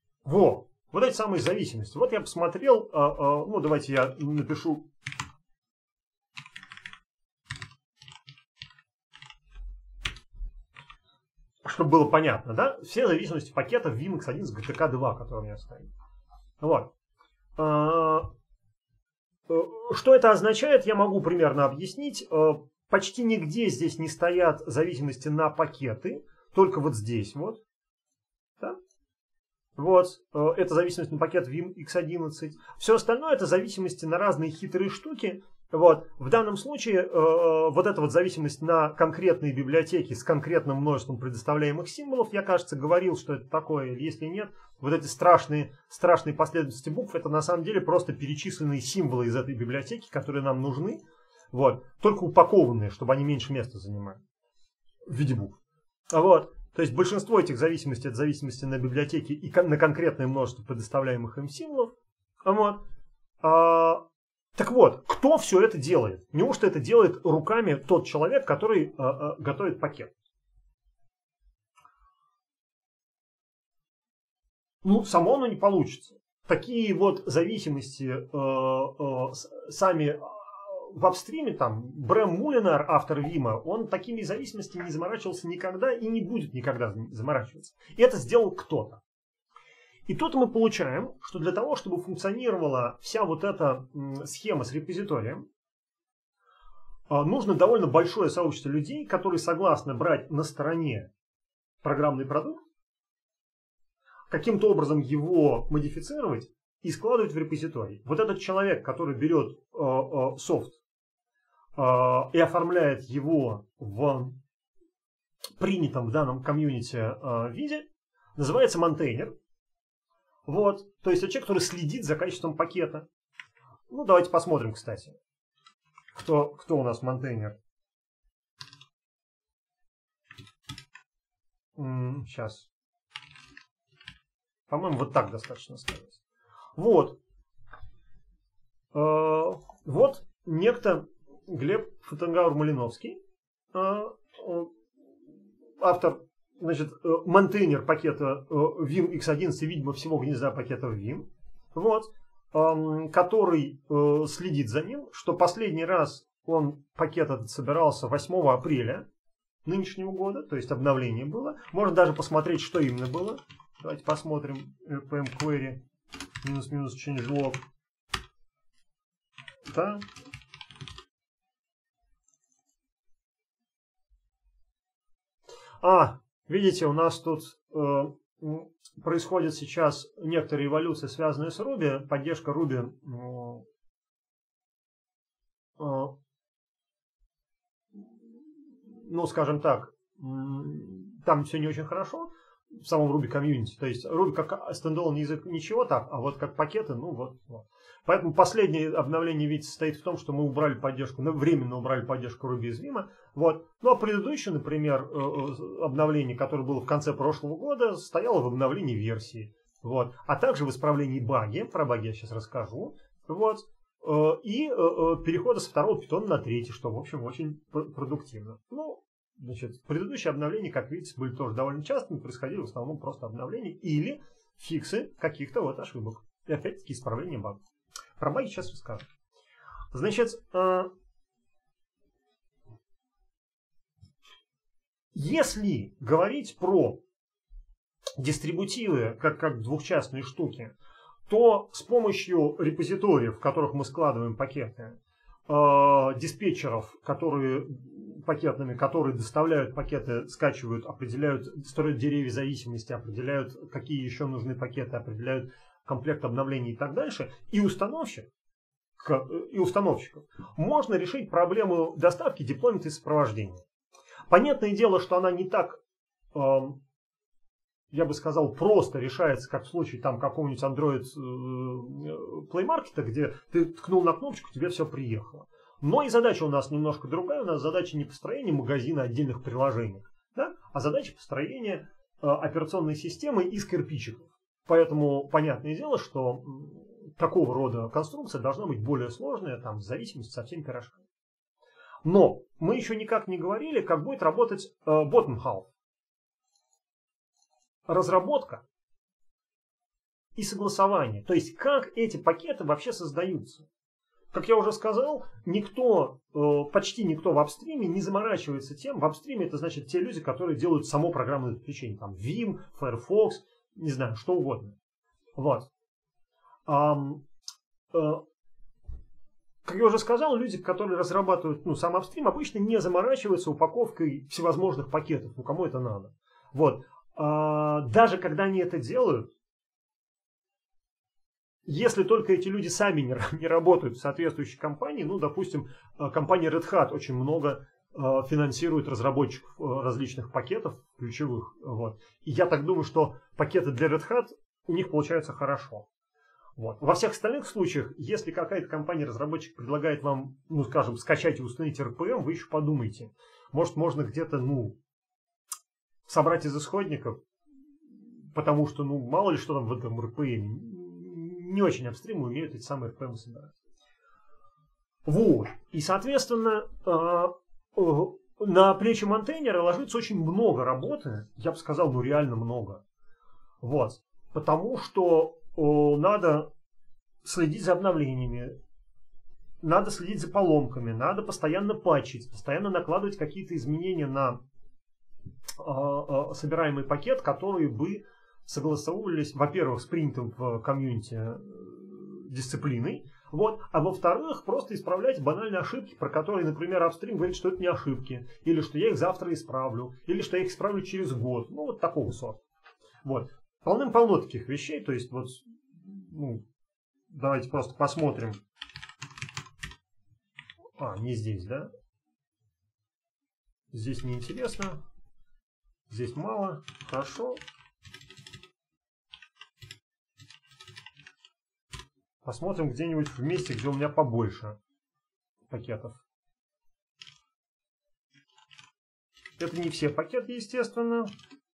во, вот эти самые зависимости. Вот я посмотрел, ну давайте я напишу чтобы было понятно, да, все зависимости пакета в Vim икс один с джи ти кей два, который у меня стоит. Вот. Что это означает, я могу примерно объяснить. Почти нигде здесь не стоят зависимости на пакеты, только вот здесь вот. Да? Вот, это зависимость на пакет Vim икс одиннадцать. Все остальное это зависимости на разные хитрые штуки. Вот. В данном случае э, вот эта вот зависимость на конкретные библиотеки с конкретным множеством предоставляемых символов, я, кажется, говорил, что это такое, или если нет, вот эти страшные, страшные последовательности букв, это на самом деле просто перечисленные символы из этой библиотеки, которые нам нужны, вот, только упакованные, чтобы они меньше места занимали в виде букв. Вот. То есть большинство этих зависимостей это зависимости на библиотеки и на конкретное множество предоставляемых им символов. Вот. А, так вот, кто все это делает? Неужто это делает руками тот человек, который а, а, готовит пакет? Ну, само оно не получится. Такие вот зависимости а, а, сами в апстриме, там, Брэм Мулинар, автор Вима, он такими зависимостями не заморачивался никогда и не будет никогда заморачиваться. И это сделал кто-то. И тут мы получаем, что для того, чтобы функционировала вся вот эта схема с репозиторием, нужно довольно большое сообщество людей, которые согласны брать на стороне программный продукт, каким-то образом его модифицировать и складывать в репозиторий. Вот этот человек, который берет софт и оформляет его в принятом в данном комьюнити виде, называется монтейнер. Вот, то есть это человек, который следит за качеством пакета. Ну, давайте посмотрим, кстати, кто, кто у нас монтейнер. Сейчас. По-моему, вот так достаточно сказать. Вот. Вот некто Глеб Фотенгауэр-Малиновский, автор, значит, монтейнер пакета Vim икс одиннадцать, видимо, всего гнезда пакетов Vim, вот, который следит за ним, что последний раз он пакет этот собирался восьмого апреля нынешнего года, то есть обновление было. Можно даже посмотреть, что именно было. Давайте посмотрим pm query минус-минус changelog. Да. А, видите, у нас тут э, происходит сейчас некоторые эволюции, связанные с Ruby. Поддержка Ruby, э, э, ну, скажем так, там все не очень хорошо в самом Ruby комьюнити. То есть Ruby как стендалон язык ничего так, а вот как пакеты, ну вот. вот. Поэтому последнее обновление, видите, состоит в том, что мы убрали поддержку, ну, временно убрали поддержку Ruby из Vim. Вот. Ну а предыдущее, например, обновление, которое было в конце прошлого года, состояло в обновлении версии. Вот. А также в исправлении баги, про баги я сейчас расскажу. Вот. И перехода со второго питона на третий, что, в общем, очень продуктивно. Ну, значит, предыдущие обновления, как видите, были тоже довольно частыми, происходили в основном просто обновления или фиксы каких-то вот ошибок. И опять-таки исправление багов. Про баги сейчас расскажу. Значит, если говорить про дистрибутивы как, как двухчастные штуки, то с помощью репозиториев, в которых мы складываем пакеты, диспетчеров, которые пакетными, которые доставляют пакеты, скачивают, определяют, строят деревья зависимости, определяют, какие еще нужны пакеты, определяют комплект обновлений и так дальше, и установщик, и установщиков, можно решить проблему доставки, деплоймента и сопровождения. Понятное дело, что она не так, э, я бы сказал, просто решается, как в случае там какого-нибудь Android э, Play Market, где ты ткнул на кнопочку, тебе все приехало. Но и задача у нас немножко другая. У нас задача не построения магазина отдельных приложений, да, а задача построения э, операционной системы из кирпичиков. Поэтому понятное дело, что такого рода конструкция должна быть более сложная, там, в зависимости со всеми пирожками. Но мы еще никак не говорили, как будет работать э, bottom half. Разработка и согласование. То есть, как эти пакеты вообще создаются. как я уже сказал, никто, почти никто в апстриме не заморачивается тем. В апстриме это значит те люди, которые делают само программное обеспечение. Там Vim, Firefox, не знаю, что угодно. Вот. Как я уже сказал, люди, которые разрабатывают ну, сам апстрим, обычно не заморачиваются упаковкой всевозможных пакетов. Ну, кому это надо? Вот. А, даже когда они это делают, если только эти люди сами не, не работают в соответствующей компании, ну, допустим, компания Red Hat очень много а, финансирует разработчиков а, различных пакетов ключевых. Вот. И я так думаю, что пакеты для Red Hat у них получаются хорошо. Вот. Во всех остальных случаях, если какая-то компания-разработчик предлагает вам, ну, скажем, скачать и установить эр пи эм, вы еще подумайте. Может, можно где-то, ну, собрать из исходников, потому что, ну, мало ли что там в этом эр пи эм. Не очень апстримы умеют эти самые эр пи эм собирать. Вот. И, соответственно, на плечи монтейнера ложится очень много работы. Я бы сказал, ну, реально много. Вот. Потому что надо следить за обновлениями, надо следить за поломками, надо постоянно патчить, постоянно накладывать какие-то изменения на э, собираемый пакет, которые бы согласовывались, во-первых, с принятым в комьюнити дисциплиной, вот, а во-вторых, просто исправлять банальные ошибки, про которые, например, апстрим говорит, что это не ошибки, или что я их завтра исправлю, или что я их исправлю через год, ну вот такого сорта. Вот. Полным-полно таких вещей, то есть вот, ну, давайте просто посмотрим. А, не здесь, да? Здесь неинтересно, здесь мало, хорошо. Посмотрим где-нибудь в месте, где у меня побольше пакетов. Это не все пакеты, естественно.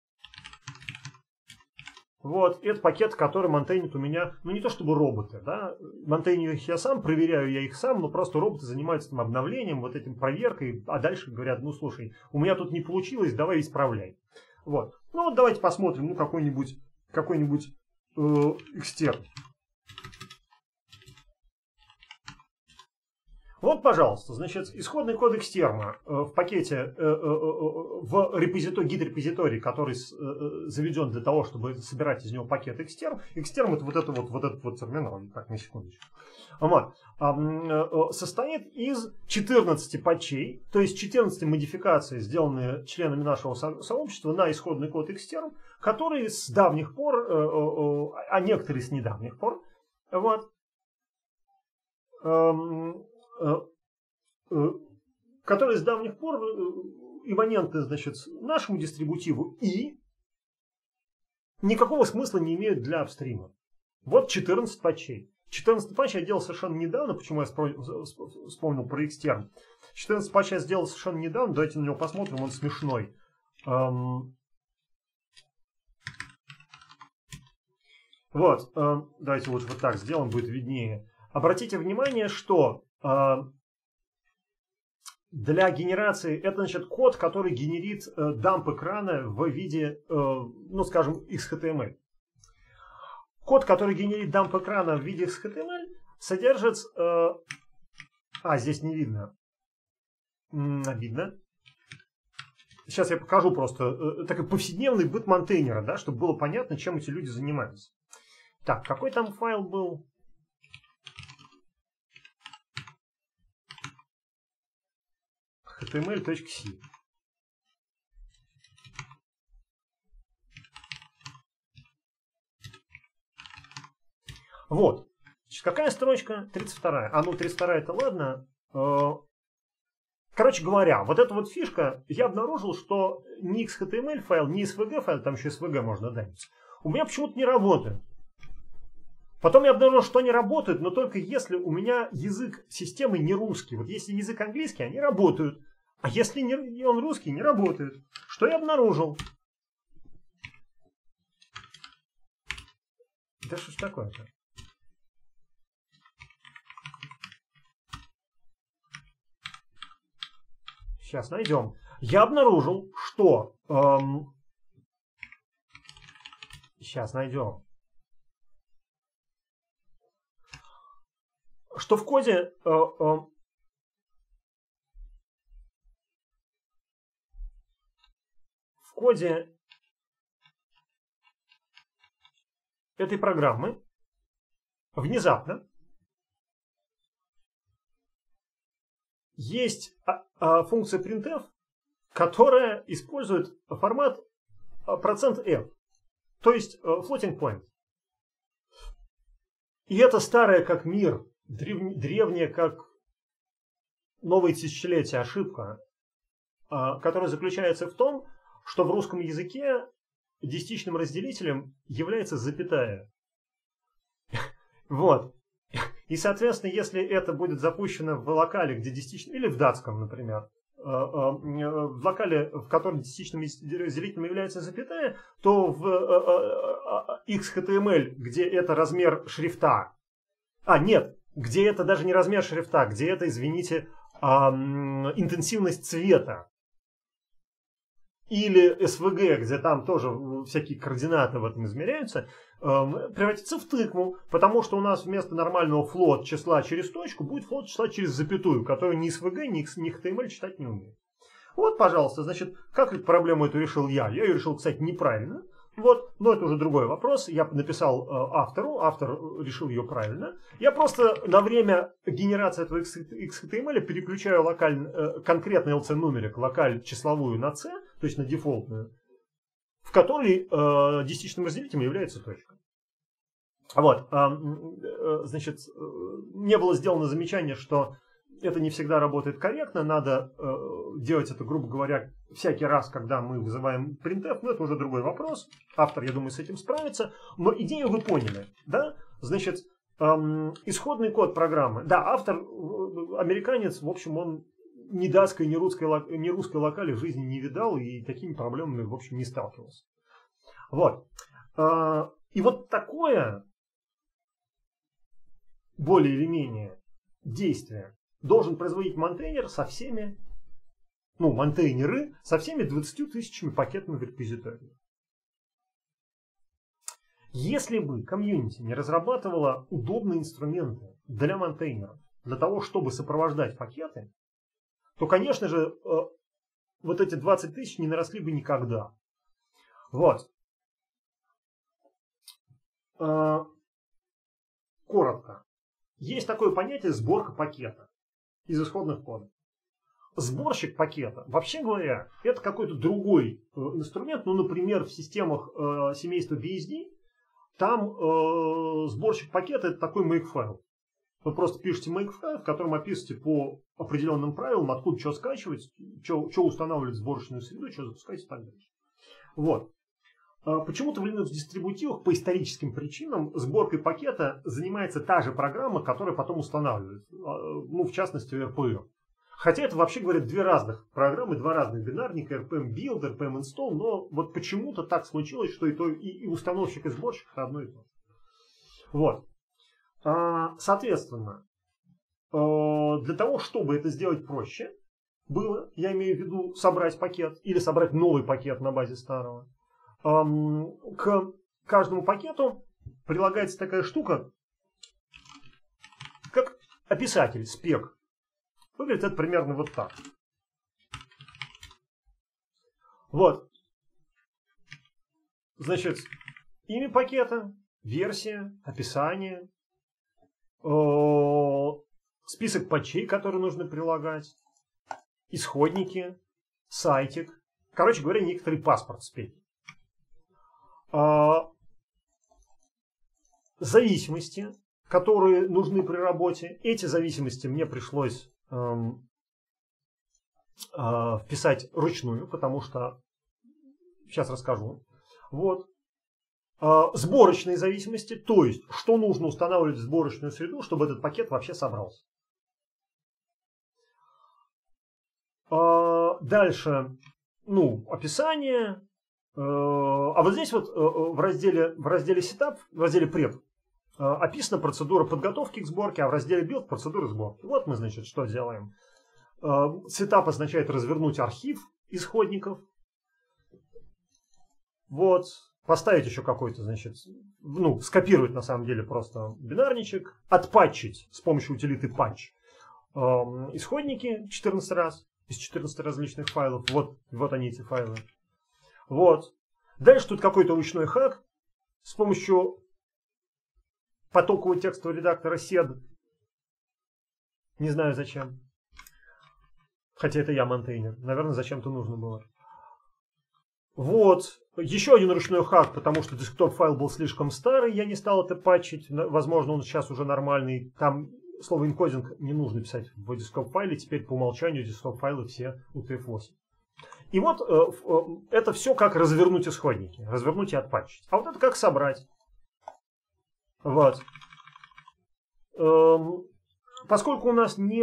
Вот, это пакет, который монтейнит у меня, ну не то чтобы роботы, да, монтейню их я сам, проверяю я их сам, но просто роботы занимаются там обновлением, вот этим проверкой, а дальше говорят, ну слушай, у меня тут не получилось, давай исправляй. Вот, ну вот давайте посмотрим, ну какой-нибудь, какой-нибудь э, экстерн. Вот, пожалуйста, значит, исходный код экстерна в пакете, в репозитории, гид-репозитории, который заведен для того, чтобы собирать из него пакет экстерн. Экстерн это вот это вот, вот этот вот терминал, так, на секундочку. Состоит из четырнадцати патчей, то есть четырнадцати модификаций, сделанные членами нашего сообщества на исходный код экстерн, которые с давних пор, а некоторые с недавних пор, вот, которые с давних пор имманентны, значит, нашему дистрибутиву и никакого смысла не имеют для апстрима. Вот четырнадцать патчей. четырнадцать патчей я делал совершенно недавно. Почему я вспомнил про экстерн? четырнадцать патчей я сделал совершенно недавно. Давайте на него посмотрим, он смешной. Вот, давайте вот, вот так сделаем, будет виднее. Обратите внимание, что для генерации, это значит код, который генерит э, дамп экрана в виде, э, ну скажем, икс эйч ти эм эль. Код, который генерит дамп экрана в виде икс эйч ти эм эль, содержит... Э, а, здесь не видно. М -м, обидно. Сейчас я покажу просто э, такой повседневный быт монтейнера, да, чтобы было понятно, чем эти люди занимаются. Так, какой там файл был? эйч ти эм эль точка си. Вот. Значит, какая строчка? тридцать вторая. А ну, тридцать вторая это ладно. Короче говоря, вот эта вот фишка, я обнаружил, что ни икс эйч ти эм эль файл, ни эс ви джи файл, там еще эс ви джи можно дать, у меня почему-то не работают. Потом я обнаружил, что они работают, но только если у меня язык системы не русский. Вот если язык английский, они работают. А если не, он русский, не работает. Что я обнаружил? Да что ж такое-то? Сейчас найдем. Я обнаружил, что... Эм, сейчас найдем. что в коде э, э, в коде этой программы внезапно есть функция printf, которая использует формат процент %f, то есть floating point. И это старая как мир, древняя как новые тысячелетия ошибка, которая заключается в том, что в русском языке десятичным разделителем является запятая. Вот. И, соответственно, если это будет запущено в локале, где десятичным, или в датском, например, в локале, в котором десятичным разделителем является запятая, то в икс эйч ти эм эль, где это размер шрифта, а, нет, где это даже не размер шрифта, где это, извините, интенсивность цвета, или эс ви джи, где там тоже всякие координаты в этом измеряются, превратится в тыкву, потому что у нас вместо нормального float числа через точку будет float числа через запятую, которую ни эс ви джи, ни эйч ти эм эль читать не умеет. Вот, пожалуйста, значит, как эту проблему эту решил я? Я ее решил, кстати, неправильно. Вот, но это уже другой вопрос. Я написал э, автору, автор решил ее правильно. Я просто на время генерации этого икс ти эм эль переключаю локаль, э, конкретный эл си нумерик, локаль числовую на C, то есть на дефолтную, в которой э, десятичным разделителем является точка. Вот, э, э, значит, э, не было сделано замечание, что это не всегда работает корректно, надо э, делать это, грубо говоря, всякий раз, когда мы вызываем printf, но это уже другой вопрос. Автор, я думаю, с этим справится. Но идею вы поняли, да? Значит, эм, исходный код программы. Да, автор, э, американец, в общем, он ни датской, ни русской, ни русской локали в жизни не видал и такими проблемами, в общем, не сталкивался. Вот. Э, и вот такое, более или менее, действие должен производить монтейнер со всеми, ну, монтейнеры со всеми двадцатью тысячами пакетами в репозитории. Если бы комьюнити не разрабатывало удобные инструменты для монтейнеров, для того, чтобы сопровождать пакеты, то, конечно же, вот эти двадцать тысяч не наросли бы никогда. Вот. Коротко. Есть такое понятие сборка пакета из исходных кодов. Сборщик пакета, вообще говоря, это какой-то другой э, инструмент. Ну, например, в системах э, семейства би эс ди там э, сборщик пакета — это такой makefile. Вы просто пишете makefile, в котором описываете по определенным правилам, откуда что скачивать, что устанавливать в сборочную среду, что запускать и так далее. Вот. Почему-то в Linux-дистрибутивах по историческим причинам сборкой пакета занимается та же программа, которая потом устанавливает. Ну, в частности, эр пи эм. Хотя это, вообще говоря, две разных программы, два разных бинарника, эр пи эм Build, эр пи эм Install, но вот почему-то так случилось, что и, то, и, и установщик, и сборщик — это одно и то же. Вот. Соответственно, для того, чтобы это сделать проще было, я имею в виду собрать пакет или собрать новый пакет на базе старого, к каждому пакету прилагается такая штука, как описатель, спек. Выглядит это примерно вот так. Вот. Значит, имя пакета, версия, описание, список патчей, которые нужно прилагать, исходники, сайтик. Короче говоря, некоторый паспорт спеки. Зависимости, которые нужны при работе. Эти зависимости мне пришлось эм, э, вписать ручную, потому что сейчас расскажу. Вот. Э, сборочные зависимости, то есть что нужно устанавливать в сборочную среду, чтобы этот пакет вообще собрался. Э, дальше, ну, описание. А вот здесь вот в разделе, в разделе Setup, в разделе Prep описана процедура подготовки к сборке, а в разделе Build процедура сборки. Вот мы, значит, что делаем. Setup означает развернуть архив исходников. Вот. поставить еще какой-то, значит, ну, скопировать на самом деле просто бинарничек, отпатчить с помощью утилиты patch э, исходники четырнадцать раз из четырнадцати различных файлов. Вот, вот они эти файлы. Вот. Дальше тут какой-то ручной хак с помощью потокового текстового редактора сед. Не знаю зачем. Хотя это я монтейнер. Наверное, зачем-то нужно было. Вот. Еще один ручной хак, потому что десктоп-файл был слишком старый, я не стал это патчить. Возможно, он сейчас уже нормальный. Там слово энкодинг не нужно писать в десктоп-файле. Теперь по умолчанию десктоп-файлы все ю ти эф восемь. И вот это все как развернуть исходники. Развернуть и отпатчить. А вот это как собрать. Вот. Поскольку у нас не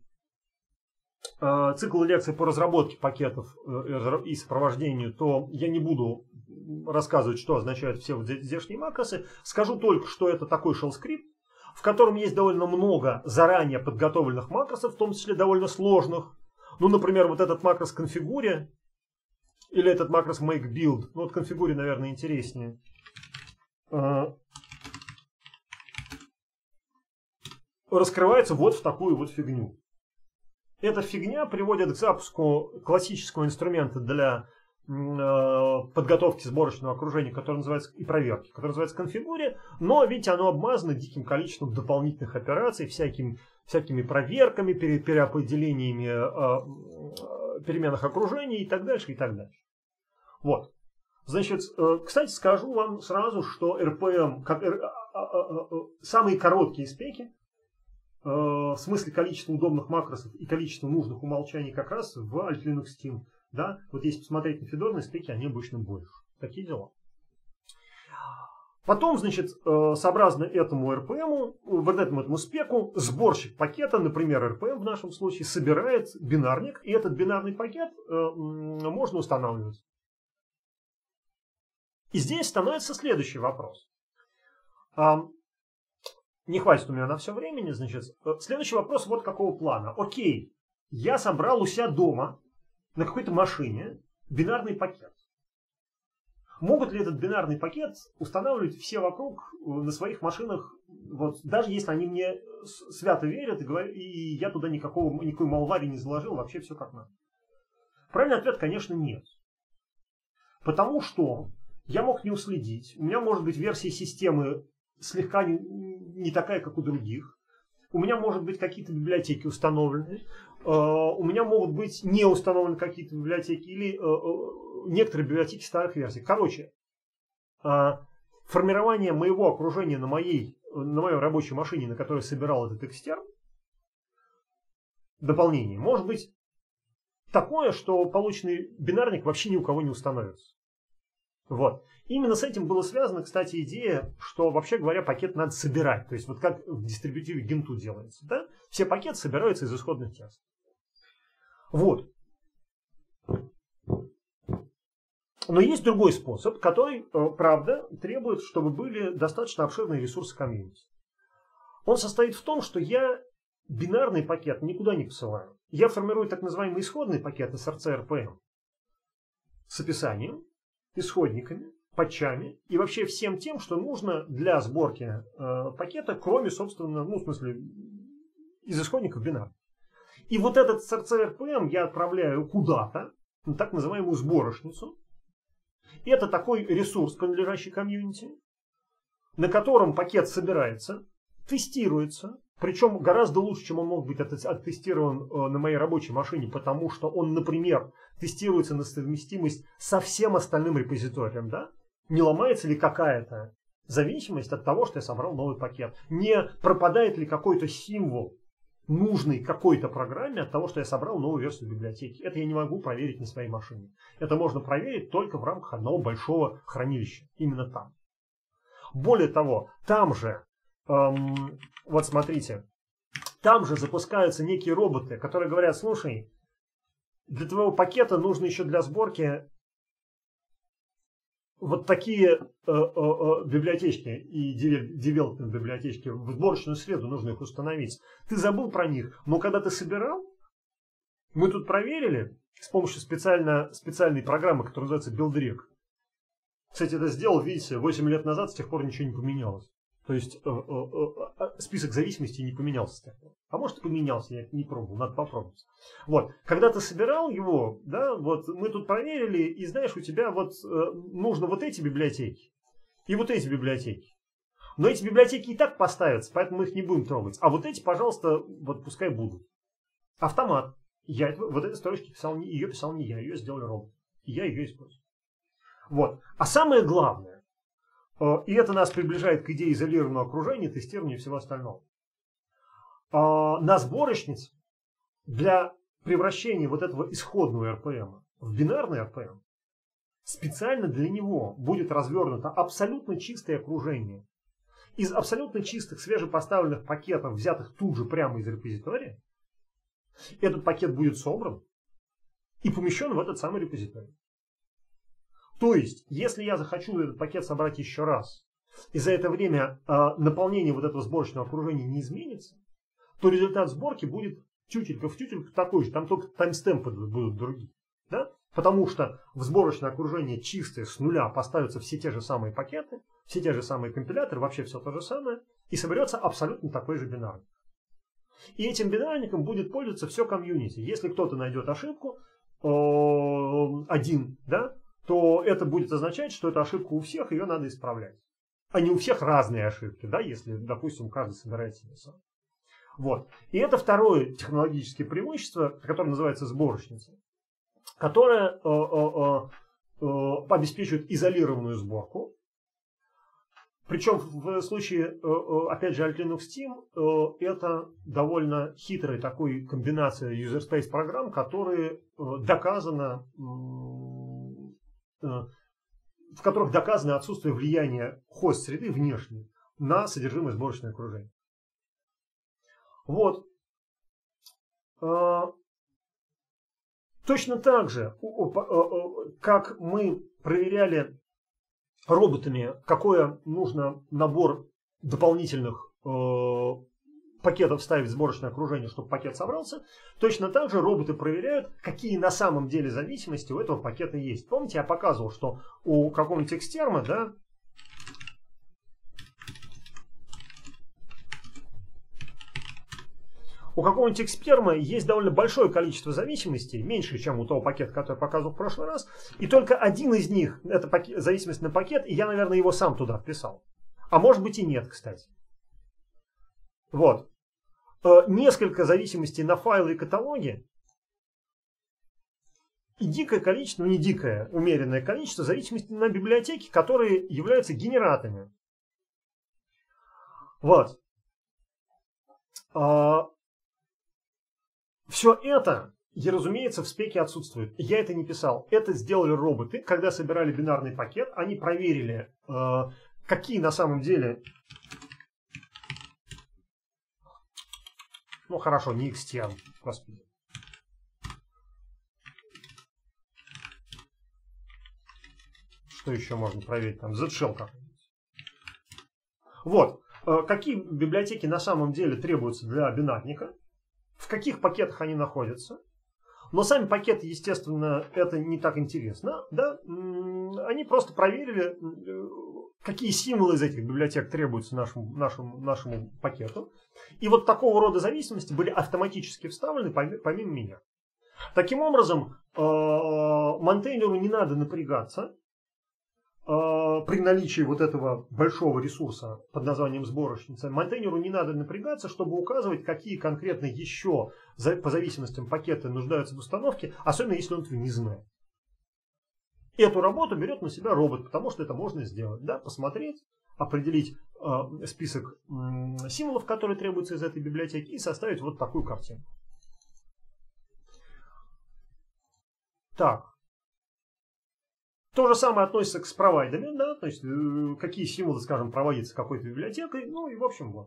цикл лекций по разработке пакетов и сопровождению, то я не буду рассказывать, что означают все вот здешние макросы. Скажу только, что это такой shell скрипт, в котором есть довольно много заранее подготовленных макросов, в том числе довольно сложных. Ну, например, вот этот макрос конфигуре или этот макрос make build. Ну, вот конфигуре, наверное, интереснее. Раскрывается вот в такую вот фигню. Эта фигня приводит к запуску классического инструмента для э, подготовки сборочного окружения, который называется, и проверки, который называется конфигуре, но видите, оно обмазано диким количеством дополнительных операций, всяким, всякими проверками, пере, переопределениями э, э, переменных окружений и так дальше, и так дальше. Вот. Значит, э, кстати, скажу вам сразу, что эр пи эм, как, э, э, э, э, самые короткие спеки, в смысле количества удобных макросов и количества нужных умолчаний как раз в Alt Linux Team. Да? Вот если посмотреть на федорные спеки, они обычно больше. Такие дела. Потом, значит, сообразно этому эр пи эм, вот этому, этому спеку, сборщик пакета, например, эр пи эм в нашем случае, собирает бинарник, и этот бинарный пакет можно устанавливать. И здесь становится следующий вопрос. Не хватит у меня на все времени, значит. Следующий вопрос вот какого плана. Окей, я собрал у себя дома на какой-то машине бинарный пакет. Могут ли этот бинарный пакет устанавливать все вокруг на своих машинах, вот, даже если они мне свято верят и, говорят, и я туда никакого, никакой малвари не заложил, вообще все как надо? Правильный ответ, конечно, нет. Потому что я мог не уследить. У меня может быть версия системы слегка не, не такая, как у других. У меня, может быть, какие-то библиотеки установлены. Uh, у меня могут быть не установлены какие-то библиотеки или uh, uh, некоторые библиотеки старых версий. Короче, uh, формирование моего окружения на моей, на моей рабочей машине, на которой собирал этот экстерн, дополнение, может быть такое, что полученный бинарник вообще ни у кого не установится. Вот. Именно с этим была связана, кстати, идея, что, вообще говоря, пакет надо собирать. То есть, вот как в дистрибутиве Генту делается. Да? Все пакеты собираются из исходных текстов. Вот. Но есть другой способ, который, правда, требует, чтобы были достаточно обширные ресурсы комьюнити. Он состоит в том, что я бинарный пакет никуда не посылаю. Я формирую так называемый исходный пакет эс эр си эр пи эм с описанием, исходниками, патчами и вообще всем тем, что нужно для сборки э, пакета, кроме, собственно, ну, в смысле, из исходников бинар. И вот этот эс эр си эр пи эм я отправляю куда-то, на так называемую сборочницу. И это такой ресурс, принадлежащий комьюнити, на котором пакет собирается, тестируется, причем гораздо лучше, чем он мог быть оттестирован на моей рабочей машине, потому что он, например, тестируется на совместимость со всем остальным репозиторием. Да? Не ломается ли какая-то зависимость от того, что я собрал новый пакет? Не пропадает ли какой-то символ, нужный какой-то программе, от того, что я собрал новую версию библиотеки? Это я не могу проверить на своей машине. Это можно проверить только в рамках одного большого хранилища. Именно там. Более того, там же, эм, вот смотрите, там же запускаются некие роботы, которые говорят: слушай, для твоего пакета нужно еще для сборки вот такие э, э, э, библиотечки и девелопмент библиотечки. В сборочную среду нужно их установить. Ты забыл про них, но когда ты собирал, мы тут проверили с помощью специально, специальной программы, которая называется BuildRec. Кстати, это сделал, видите, восемь лет назад, с тех пор ничего не поменялось. То есть э, э, э, список зависимостей не поменялся с тех пор. А может и поменялся, я не пробовал, надо попробовать. Вот, когда ты собирал его, да, вот мы тут проверили, и знаешь, у тебя вот э, нужно вот эти библиотеки и вот эти библиотеки. Но эти библиотеки и так поставятся, поэтому мы их не будем трогать. А вот эти, пожалуйста, вот пускай будут. Автомат. Я это, вот этой строчки писал, ее писал не я, ее сделали робот. И я ее использую. Вот. А самое главное, и это нас приближает к идее изолированного окружения, тестирования и всего остального. На сборочнице для превращения вот этого исходного эр пэ эм в бинарный эр пэ эм специально для него будет развернуто абсолютно чистое окружение из абсолютно чистых свежепоставленных пакетов, взятых тут же прямо из репозитория. Этот пакет будет собран и помещен в этот самый репозиторий. То есть, если я захочу этот пакет собрать еще раз, и за это время э, наполнение вот этого сборочного окружения не изменится, то результат сборки будет тютелька в тютельку такой же, там только таймстемпы будут другие. Да? Потому что в сборочное окружение чистое, с нуля поставятся все те же самые пакеты, все те же самые компиляторы, вообще все то же самое, и соберется абсолютно такой же бинарник. И этим бинарником будет пользоваться все комьюнити. Если кто-то найдет ошибку, э, один, да, то это будет означать, что эта ошибка у всех, ее надо исправлять. А не у всех разные ошибки, да, если, допустим, каждый собирает себе сам. Вот. И это второе технологическое преимущество, которое называется сборочница, которое э, э, э, обеспечивает изолированную сборку. Причем в случае, опять же, Alt Linux Team, это довольно хитрая такой комбинация user space программ, которые доказано, в которых доказано отсутствие влияния хост-среды внешней на содержимое сборочного окружения. Вот. Точно так же, как мы проверяли роботами, какой нужно набор дополнительных э, пакетов ставить в сборочное окружение, чтобы пакет собрался, точно так же роботы проверяют, какие на самом деле зависимости у этого пакета есть. Помните, я показывал, что у какого-нибудь экстерма, да, у какого-нибудь эксперма есть довольно большое количество зависимостей, меньше, чем у того пакета, который я показывал в прошлый раз. И только один из них, это пакет, зависимость на пакет, и я, наверное, его сам туда вписал. А может быть и нет, кстати. Вот. Несколько зависимостей на файлы и каталоги. И дикое количество, ну не дикое, умеренное количество зависимостей на библиотеки, которые являются генераторами. Вот. Все это, и, разумеется, в спеке отсутствует. Я это не писал. Это сделали роботы. Когда собирали бинарный пакет, они проверили, э, какие на самом деле... Ну, хорошо, не экстерн, господи. Что еще можно проверить? Там Z-Shell какой-нибудь. Вот. Э, какие библиотеки на самом деле требуются для бинарника? В каких пакетах они находятся. Но сами пакеты, естественно, это не так интересно. Да? Они просто проверили, какие символы из этих библиотек требуются нашему, нашему, нашему пакету. И вот такого рода зависимости были автоматически вставлены помимо меня. Таким образом, монтейнеру не надо напрягаться при наличии вот этого большого ресурса под названием сборочница. Монтейнеру не надо напрягаться, чтобы указывать, какие конкретно еще по зависимостям пакеты нуждаются в установке, особенно если он этого не знает. Эту работу берет на себя робот, потому что это можно сделать. Да? Посмотреть, определить э, список э, символов, которые требуются из этой библиотеки, и составить вот такую картину. Так. То же самое относится к провайдерам, да, то есть э, какие символы, скажем, проводятся какой-то библиотекой, ну и в общем вот.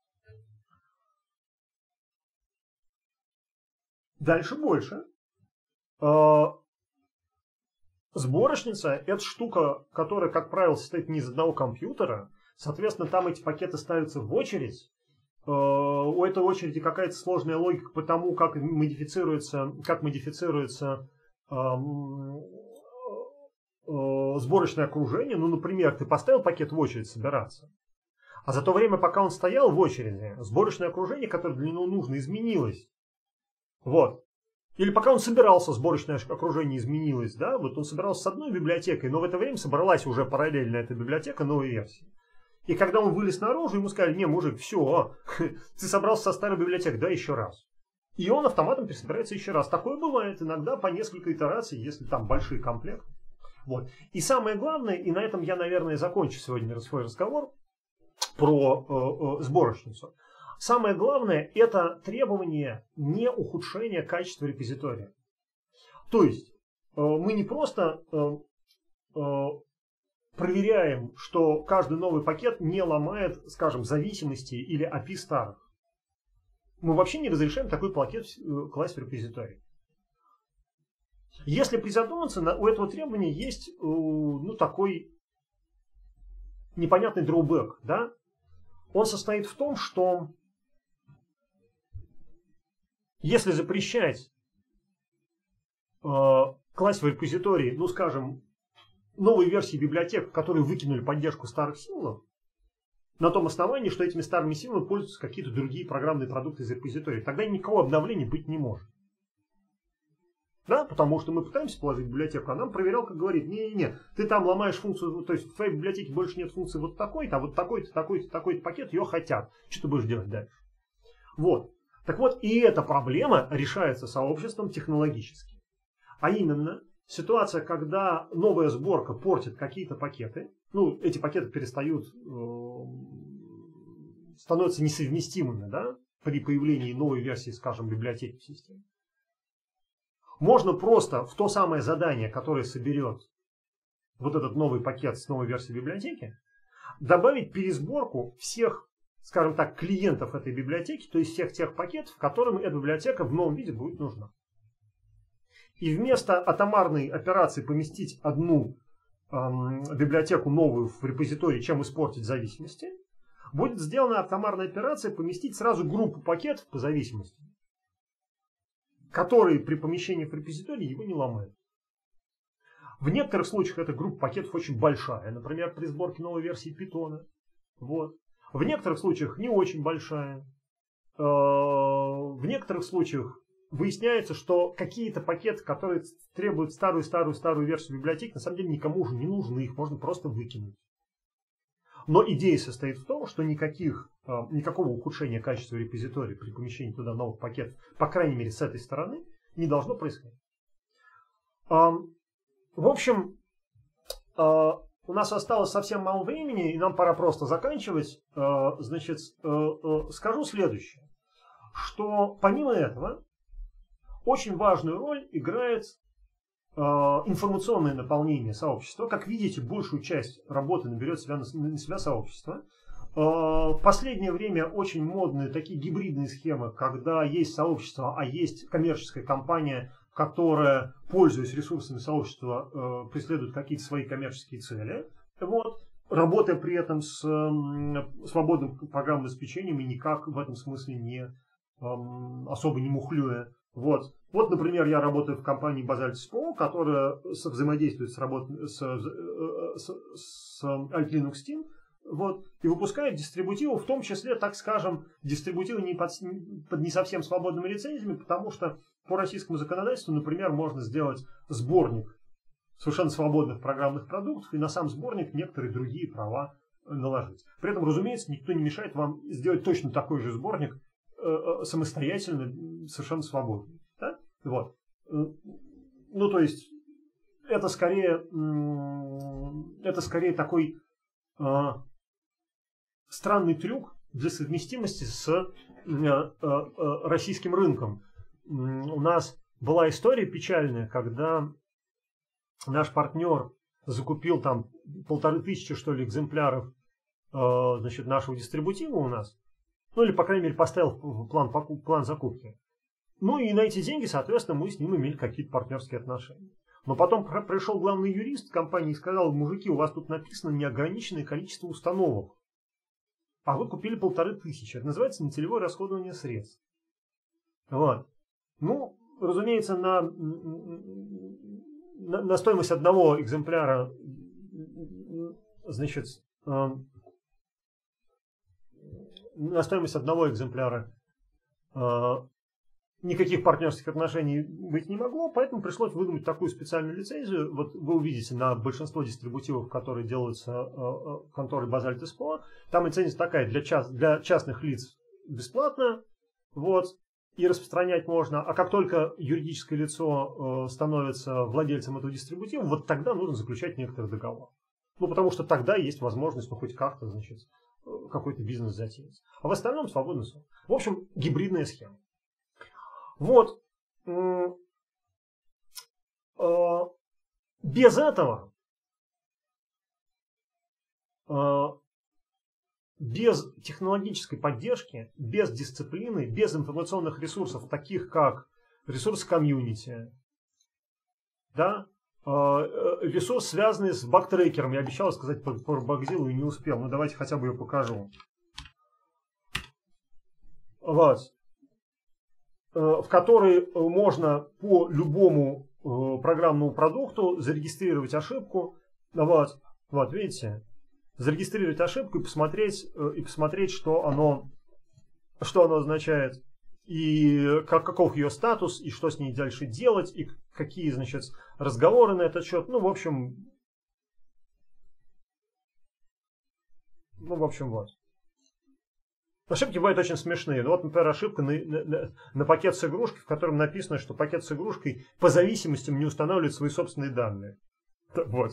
Дальше больше. Э, сборочница – это штука, которая, как правило, состоит не из одного компьютера, соответственно, там эти пакеты ставятся в очередь. Э, у этой очереди какая-то сложная логика по тому, как модифицируется, как модифицируется э, э, сборочное окружение, ну, например, ты поставил пакет в очередь собираться, а за то время, пока он стоял в очереди, сборочное окружение, которое для него нужно, изменилось. Вот. Или пока он собирался, сборочное окружение изменилось, да, вот он собирался с одной библиотекой, но в это время собралась уже параллельно эта библиотека новой версии. И когда он вылез наружу, ему сказали: не, мужик, все, ты собрался со старой библиотекой, да, еще раз. И он автоматом пересобирается еще раз. Такое бывает иногда по несколько итераций, если там большие комплекты. Вот. И самое главное, и на этом я, наверное, закончу сегодня свой разговор про э, э, сборочницу. Самое главное – это требование не ухудшения качества репозитория. То есть э, мы не просто э, э, проверяем, что каждый новый пакет не ломает, скажем, зависимости или эй пи ай старых. Мы вообще не разрешаем такой пакет э, класть в репозиторий. Если призадуматься, у этого требования есть э, ну, такой непонятный дроубэк. Да? Он состоит в том, что если запрещать э, класть в репозитории, ну скажем, новые версии библиотек, которые выкинули поддержку старых символов, на том основании, что этими старыми символами пользуются какие-то другие программные продукты из репозитория, тогда никакого обновления быть не может. Да, потому что мы пытаемся положить в библиотеку, а нам проверялка говорит: не-не-не, ты там ломаешь функцию, то есть в твоей библиотеке больше нет функции вот такой-то, а вот такой-то, такой-то, такой-то пакет ее хотят. Что ты будешь делать дальше? Вот. Так вот, и эта проблема решается сообществом технологически. А именно, ситуация, когда новая сборка портит какие-то пакеты, ну, эти пакеты перестают, э, становятся несовместимыми, да, при появлении новой версии, скажем, библиотеки в системе. Можно просто в то самое задание, которое соберет вот этот новый пакет с новой версией библиотеки, добавить пересборку всех, скажем так, клиентов этой библиотеки, то есть всех тех пакетов, которым эта библиотека в новом виде будет нужна. И вместо атомарной операции поместить одну эм, библиотеку новую в репозиторий, чем испортить зависимости, будет сделана атомарная операция поместить сразу группу пакетов по зависимости, которые при помещении в репозиторий его не ломают. В некоторых случаях эта группа пакетов очень большая, например, при сборке новой версии Python. Вот. В некоторых случаях не очень большая. В некоторых случаях выясняется, что какие-то пакеты, которые требуют старую-старую-старую версию библиотеки, на самом деле никому уже не нужны, их можно просто выкинуть. Но идея состоит в том, что никаких, никакого ухудшения качества репозитория при помещении туда новых пакетов, по крайней мере с этой стороны, не должно происходить. В общем, у нас осталось совсем мало времени, и нам пора просто заканчивать. Значит, скажу следующее, что помимо этого очень важную роль играет информационное наполнение сообщества. Как видите, большую часть работы наберет себя на себя сообщество. В последнее время очень модные такие гибридные схемы, когда есть сообщество, а есть коммерческая компания, которая, пользуясь ресурсами сообщества, э, преследует какие-то свои коммерческие цели, вот, работая при этом с э, свободным программным обеспечением и никак в этом смысле не э, особо не мухлюя. Вот. Вот, например, я работаю в компании Basalt эс пи о, которая взаимодействует с, работ... с, с, с Alt Linux Team, вот, и выпускает дистрибутивы, в том числе, так скажем, дистрибутивы не под, под не совсем свободными лицензиями, потому что по российскому законодательству, например, можно сделать сборник совершенно свободных программных продуктов и на сам сборник некоторые другие права наложить. При этом, разумеется, никто не мешает вам сделать точно такой же сборник э, самостоятельно, совершенно свободный. Да? Вот. Ну, то есть, это скорее, это скорее такой э, странный трюк для совместимости с э, э, российским рынком. У нас была история печальная, когда наш партнер закупил там полторы тысячи, что ли, экземпляров э, значит, нашего дистрибутива у нас. Ну, или, по крайней мере, поставил план, план закупки. Ну, и на эти деньги, соответственно, мы с ним имели какие-то партнерские отношения. Но потом пришел главный юрист компании и сказал: мужики, у вас тут написано неограниченное количество установок, а вы купили полторы тысячи. Это называется нецелевое расходование средств. Вот. Ну, разумеется, на, на, на стоимость одного экземпляра, значит, э, на стоимость одного экземпляра э, никаких партнерских отношений быть не могло, поэтому пришлось выдумать такую специальную лицензию. Вот вы увидите на большинство дистрибутивов, которые делаются э, конторой Basalt эс пэ о, там лицензия такая: для, част, для частных лиц бесплатно, вот, и распространять можно, а как только юридическое лицо э, становится владельцем этого дистрибутива, вот тогда нужно заключать некоторый договор. Ну, потому что тогда есть возможность, ну, хоть как-то, значит, какой-то бизнес затеять. А в остальном свободный сон. В общем, гибридная схема. Вот. Без этого, без технологической поддержки, без дисциплины, без информационных ресурсов, таких как ресурс комьюнити, да, ресурс, связанный с бактрекером. Я обещал сказать про, про Bugzilla и не успел. Ну, давайте хотя бы ее покажу. Вот. В который можно по любому программному продукту зарегистрировать ошибку. Вот, вот видите? Зарегистрировать ошибку и посмотреть, и посмотреть, что оно, что оно означает. И как, каков ее статус, и что с ней дальше делать, и какие, значит, разговоры на этот счет. Ну, в общем, ну, в общем, вот. Ошибки бывают очень смешные. Ну, вот, например, ошибка на, на, на пакет с игрушкой, в котором написано, что пакет с игрушкой по зависимостям не устанавливает свои собственные данные. Вот.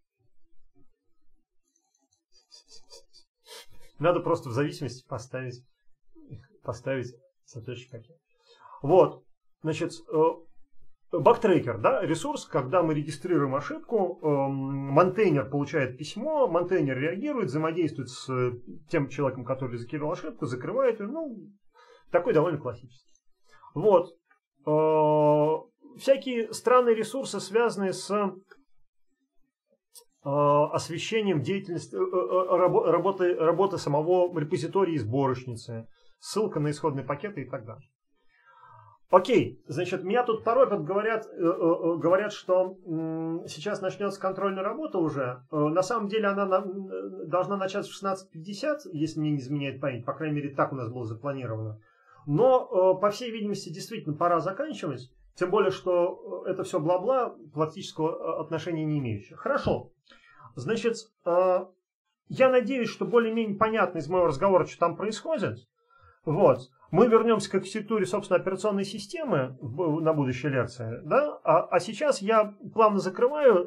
Надо просто в зависимости поставить, поставить соответствующий пакет. Вот. Значит, бактрекер, да, ресурс, когда мы регистрируем ошибку, монтейнер получает письмо, монтейнер реагирует, взаимодействует с тем человеком, который зарегистрировал ошибку, закрывает ее. Ну, такой довольно классический. Вот. Всякие странные ресурсы, связанные с освещением деятельности, работы, работы самого репозитория и сборочницы, ссылка на исходные пакеты и так далее. Окей, значит, меня тут торопят, говорят, э, э, говорят, что э, сейчас начнется контрольная работа уже. Э, на самом деле она на, должна начаться в шестнадцать пятьдесят, если мне не изменяет память, по крайней мере так у нас было запланировано. Но, э, по всей видимости, действительно пора заканчивать, тем более, что это все бла-бла, практического отношения не имеющее. Хорошо, значит, э, я надеюсь, что более-менее понятно из моего разговора, что там происходит. Вот. Мы вернемся к архитектуре, собственно, операционной системы на будущей лекции. Да? А, а сейчас я плавно закрываю